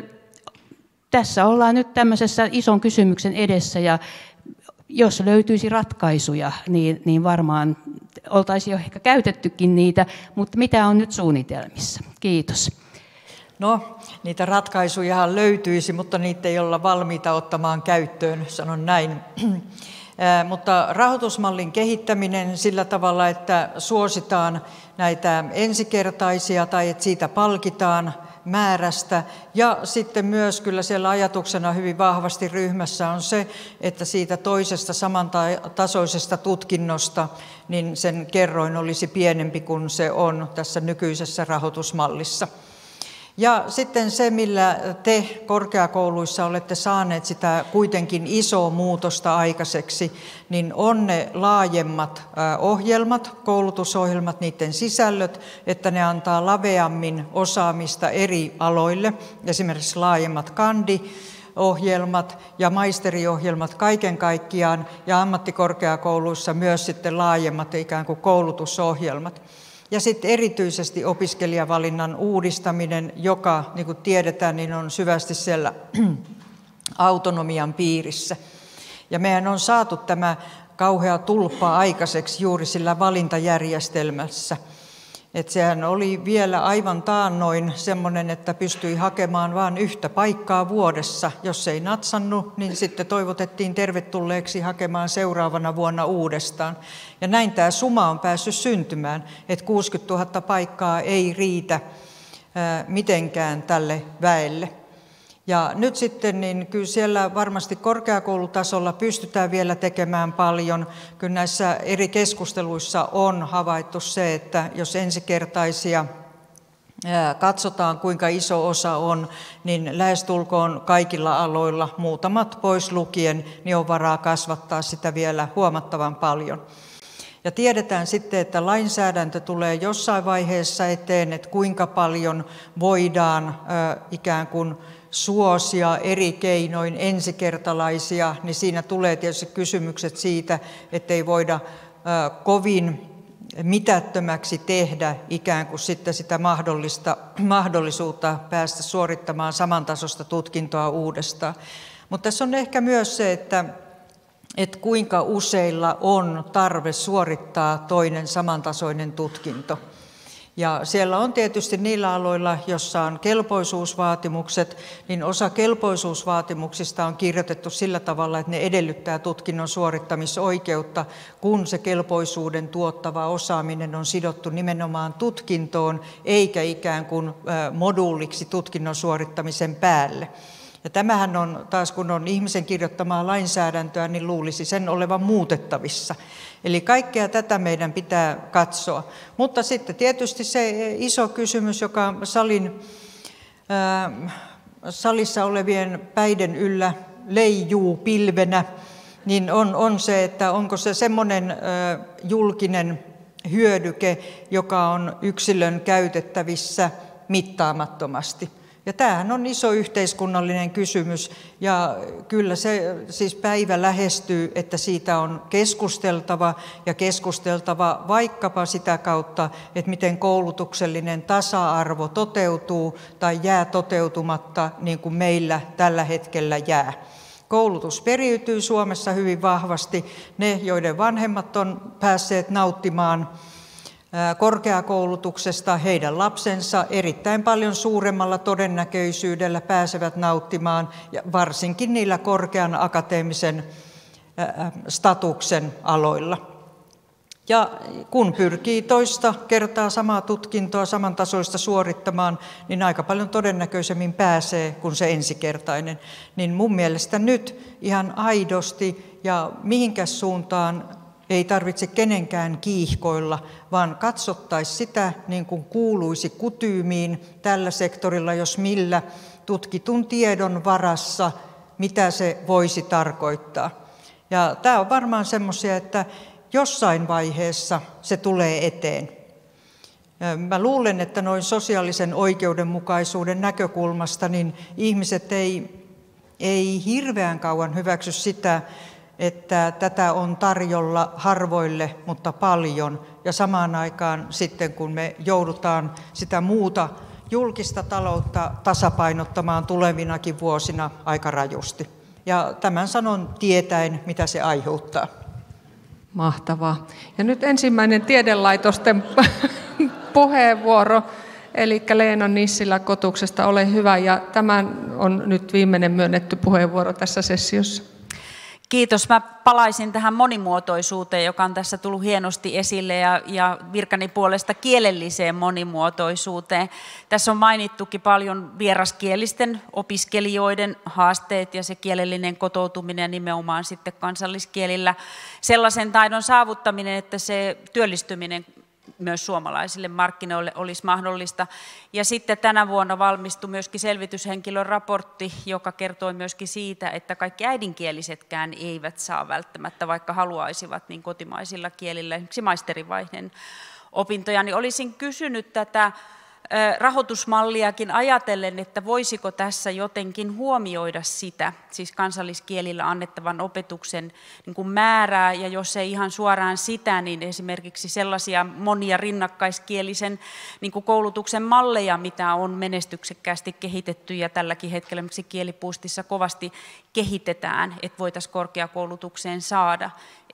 tässä ollaan nyt tämmöisessä ison kysymyksen edessä, ja jos löytyisi ratkaisuja, niin varmaan oltaisiin jo ehkä käytettykin niitä, mutta mitä on nyt suunnitelmissa? Kiitos. No, niitä ratkaisujahan löytyisi, mutta niitä ei olla valmiita ottamaan käyttöön, sanon näin. Mutta rahoitusmallin kehittäminen sillä tavalla, että suositaan näitä ensikertaisia tai että siitä palkitaan määrästä. Ja sitten myös kyllä siellä ajatuksena hyvin vahvasti ryhmässä on se, että siitä toisesta samantasoisesta tutkinnosta niin sen kerroin olisi pienempi kuin se on tässä nykyisessä rahoitusmallissa. Ja sitten se, millä te korkeakouluissa olette saaneet sitä kuitenkin isoa muutosta aikaiseksi, niin on ne laajemmat ohjelmat, koulutusohjelmat, niiden sisällöt, että ne antaa laveammin osaamista eri aloille, esimerkiksi laajemmat ohjelmat ja maisteriohjelmat kaiken kaikkiaan, ja ammattikorkeakouluissa myös sitten laajemmat ikään kuin koulutusohjelmat. Ja sitten erityisesti opiskelijavalinnan uudistaminen, joka, niin kuin tiedetään, niin on syvästi siellä autonomian piirissä. Ja meidän on saatu tämä kauhea tulppa aikaiseksi juuri sillä valintajärjestelmässä. Että sehän oli vielä aivan taannoin semmoinen, että pystyi hakemaan vain yhtä paikkaa vuodessa. Jos ei natsannut, niin sitten toivotettiin tervetulleeksi hakemaan seuraavana vuonna uudestaan. Ja näin tämä suma on päässyt syntymään, että 60 000 paikkaa ei riitä mitenkään tälle väelle. Ja nyt sitten niin kyllä siellä varmasti korkeakoulutasolla pystytään vielä tekemään paljon. Kyllä näissä eri keskusteluissa on havaittu se, että jos ensikertaisia katsotaan kuinka iso osa on, niin lähestulkoon kaikilla aloilla, muutamat pois lukien, niin on varaa kasvattaa sitä vielä huomattavan paljon. Ja tiedetään sitten, että lainsäädäntö tulee jossain vaiheessa eteen, että kuinka paljon voidaan ikään kuin suosia eri keinoin ensikertalaisia, niin siinä tulee tietysti kysymykset siitä, ettei voida kovin mitättömäksi tehdä ikään kuin sitten sitä mahdollisuutta päästä suorittamaan samantasoista tutkintoa uudestaan. Mutta tässä on ehkä myös se, että kuinka useilla on tarve suorittaa toinen samantasoinen tutkinto. Ja siellä on tietysti niillä aloilla, jossa on kelpoisuusvaatimukset, niin osa kelpoisuusvaatimuksista on kirjoitettu sillä tavalla, että ne edellyttää tutkinnon suorittamisoikeutta, kun se kelpoisuuden tuottava osaaminen on sidottu nimenomaan tutkintoon, eikä ikään kuin moduuliksi tutkinnon suorittamisen päälle. Ja tämähän on taas, kun on ihmisen kirjoittamaa lainsäädäntöä, niin luulisi sen olevan muutettavissa. Eli kaikkea tätä meidän pitää katsoa. Mutta sitten tietysti se iso kysymys, joka salissa olevien päiden yllä leijuu pilvenä, niin on se, että onko se semmoinen julkinen hyödyke, joka on yksilön käytettävissä mittaamattomasti. Ja tämähän on iso yhteiskunnallinen kysymys ja kyllä se siis päivä lähestyy, että siitä on keskusteltava vaikkapa sitä kautta, että miten koulutuksellinen tasa-arvo toteutuu tai jää toteutumatta niin kuin meillä tällä hetkellä jää. Koulutus periytyy Suomessa hyvin vahvasti. Ne, joiden vanhemmat on päässeet nauttimaan korkeakoulutuksesta, heidän lapsensa erittäin paljon suuremmalla todennäköisyydellä pääsevät nauttimaan, ja varsinkin niillä korkean akateemisen statuksen aloilla. Ja kun pyrkii toista kertaa samaa tutkintoa samantasoista suorittamaan, niin aika paljon todennäköisemmin pääsee kuin se ensikertainen. Niin mun mielestä nyt ihan aidosti ja mihinkäs suuntaan ei tarvitse kenenkään kiihkoilla, vaan katsottaisiin sitä niin kuin kuuluisi kutyymiin tällä sektorilla, jos millä tutkitun tiedon varassa, mitä se voisi tarkoittaa. Ja tämä on varmaan semmoisia, että jossain vaiheessa se tulee eteen. Mä luulen, että noin sosiaalisen oikeudenmukaisuuden näkökulmasta niin ihmiset ei hirveän kauan hyväksy sitä, että tätä on tarjolla harvoille, mutta paljon. Ja samaan aikaan sitten, kun me joudutaan sitä muuta julkista taloutta tasapainottamaan tulevinakin vuosina aika rajusti. Ja tämän sanon tietäen, mitä se aiheuttaa. Mahtavaa. Ja nyt ensimmäinen tiedelaitosten puheenvuoro, eli Leena Nissilä Kotuksesta. Ole hyvä, ja tämän on nyt viimeinen myönnetty puheenvuoro tässä sessiossa. Kiitos. Mä palaisin tähän monimuotoisuuteen, joka on tässä tullut hienosti esille, ja virkani puolesta kielelliseen monimuotoisuuteen. Tässä on mainittukin paljon vieraskielisten opiskelijoiden haasteet ja se kielellinen kotoutuminen nimenomaan sitten kansalliskielillä. Sellaisen taidon saavuttaminen, että se työllistyminen myös suomalaisille markkinoille olisi mahdollista. Ja sitten tänä vuonna valmistui myöskin selvityshenkilön raportti, joka kertoi myöskin siitä, että kaikki äidinkielisetkään eivät saa välttämättä, vaikka haluaisivat, niin kotimaisilla kielillä, esimerkiksi maisterivaiheen opintoja. Niin olisin kysynyt tätä rahoitusmalliakin ajatellen, että voisiko tässä jotenkin huomioida sitä, siis kansalliskielillä annettavan opetuksen niin kuin määrää, ja jos ei ihan suoraan sitä, niin esimerkiksi sellaisia monia rinnakkaiskielisen niin kuin koulutuksen malleja, mitä on menestyksekkäästi kehitetty, ja tälläkin hetkellä esimerkiksi Kielipuustissa kovasti kehitetään, että voitaisiin korkeakoulutukseen saada.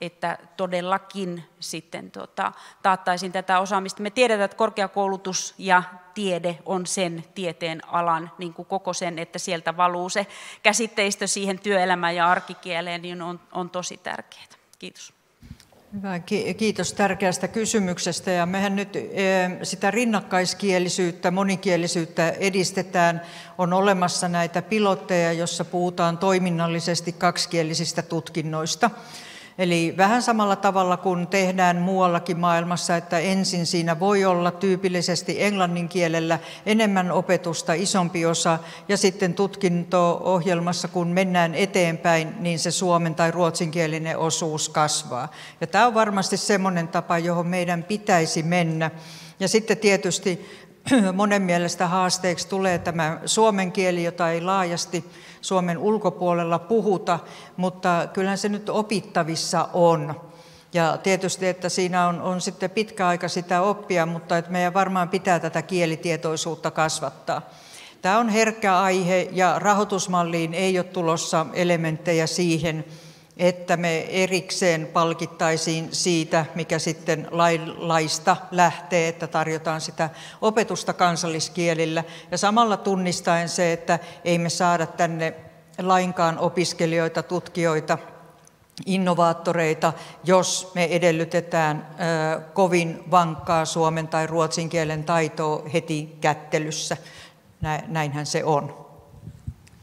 että todellakin sitten taattaisiin tätä osaamista. Me tiedetään, että korkeakoulutus ja tiede on sen tieteen alan, niin kuin koko sen, että sieltä valuu se käsitteistö siihen työelämään ja arkikieleen, niin on tosi tärkeää. Kiitos. Hyvä, kiitos tärkeästä kysymyksestä. Ja mehän nyt sitä rinnakkaiskielisyyttä, monikielisyyttä edistetään. On olemassa näitä pilotteja, joissa puhutaan toiminnallisesti kaksikielisistä tutkinnoista. Eli vähän samalla tavalla kuin tehdään muuallakin maailmassa, että ensin siinä voi olla tyypillisesti englannin kielellä enemmän opetusta, isompi osa, ja sitten tutkinto-ohjelmassa, kun mennään eteenpäin, niin se suomen tai ruotsinkielinen osuus kasvaa. Ja tämä on varmasti semmoinen tapa, johon meidän pitäisi mennä. Ja sitten tietysti monen mielestä haasteeksi tulee tämä suomen kieli, jota ei laajasti Suomen ulkopuolella puhuta, mutta kyllähän se nyt opittavissa on. Ja tietysti, että siinä on sitten pitkä aika sitä oppia, mutta että meidän varmaan pitää tätä kielitietoisuutta kasvattaa. Tämä on herkkä aihe ja rahoitusmalliin ei ole tulossa elementtejä siihen, että me erikseen palkittaisiin siitä, mikä sitten laista lähtee, että tarjotaan sitä opetusta kansalliskielillä. Ja samalla tunnistaen se, että ei me saada tänne lainkaan opiskelijoita, tutkijoita, innovaattoreita, jos me edellytetään kovin vankkaa suomen tai ruotsin kielen taitoa heti kättelyssä. Näinhän se on.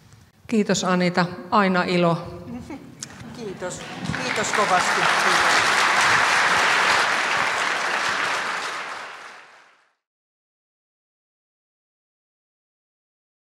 Kiitos Anita, aina ilo. Kiitos. Kiitos kovasti. Kiitos.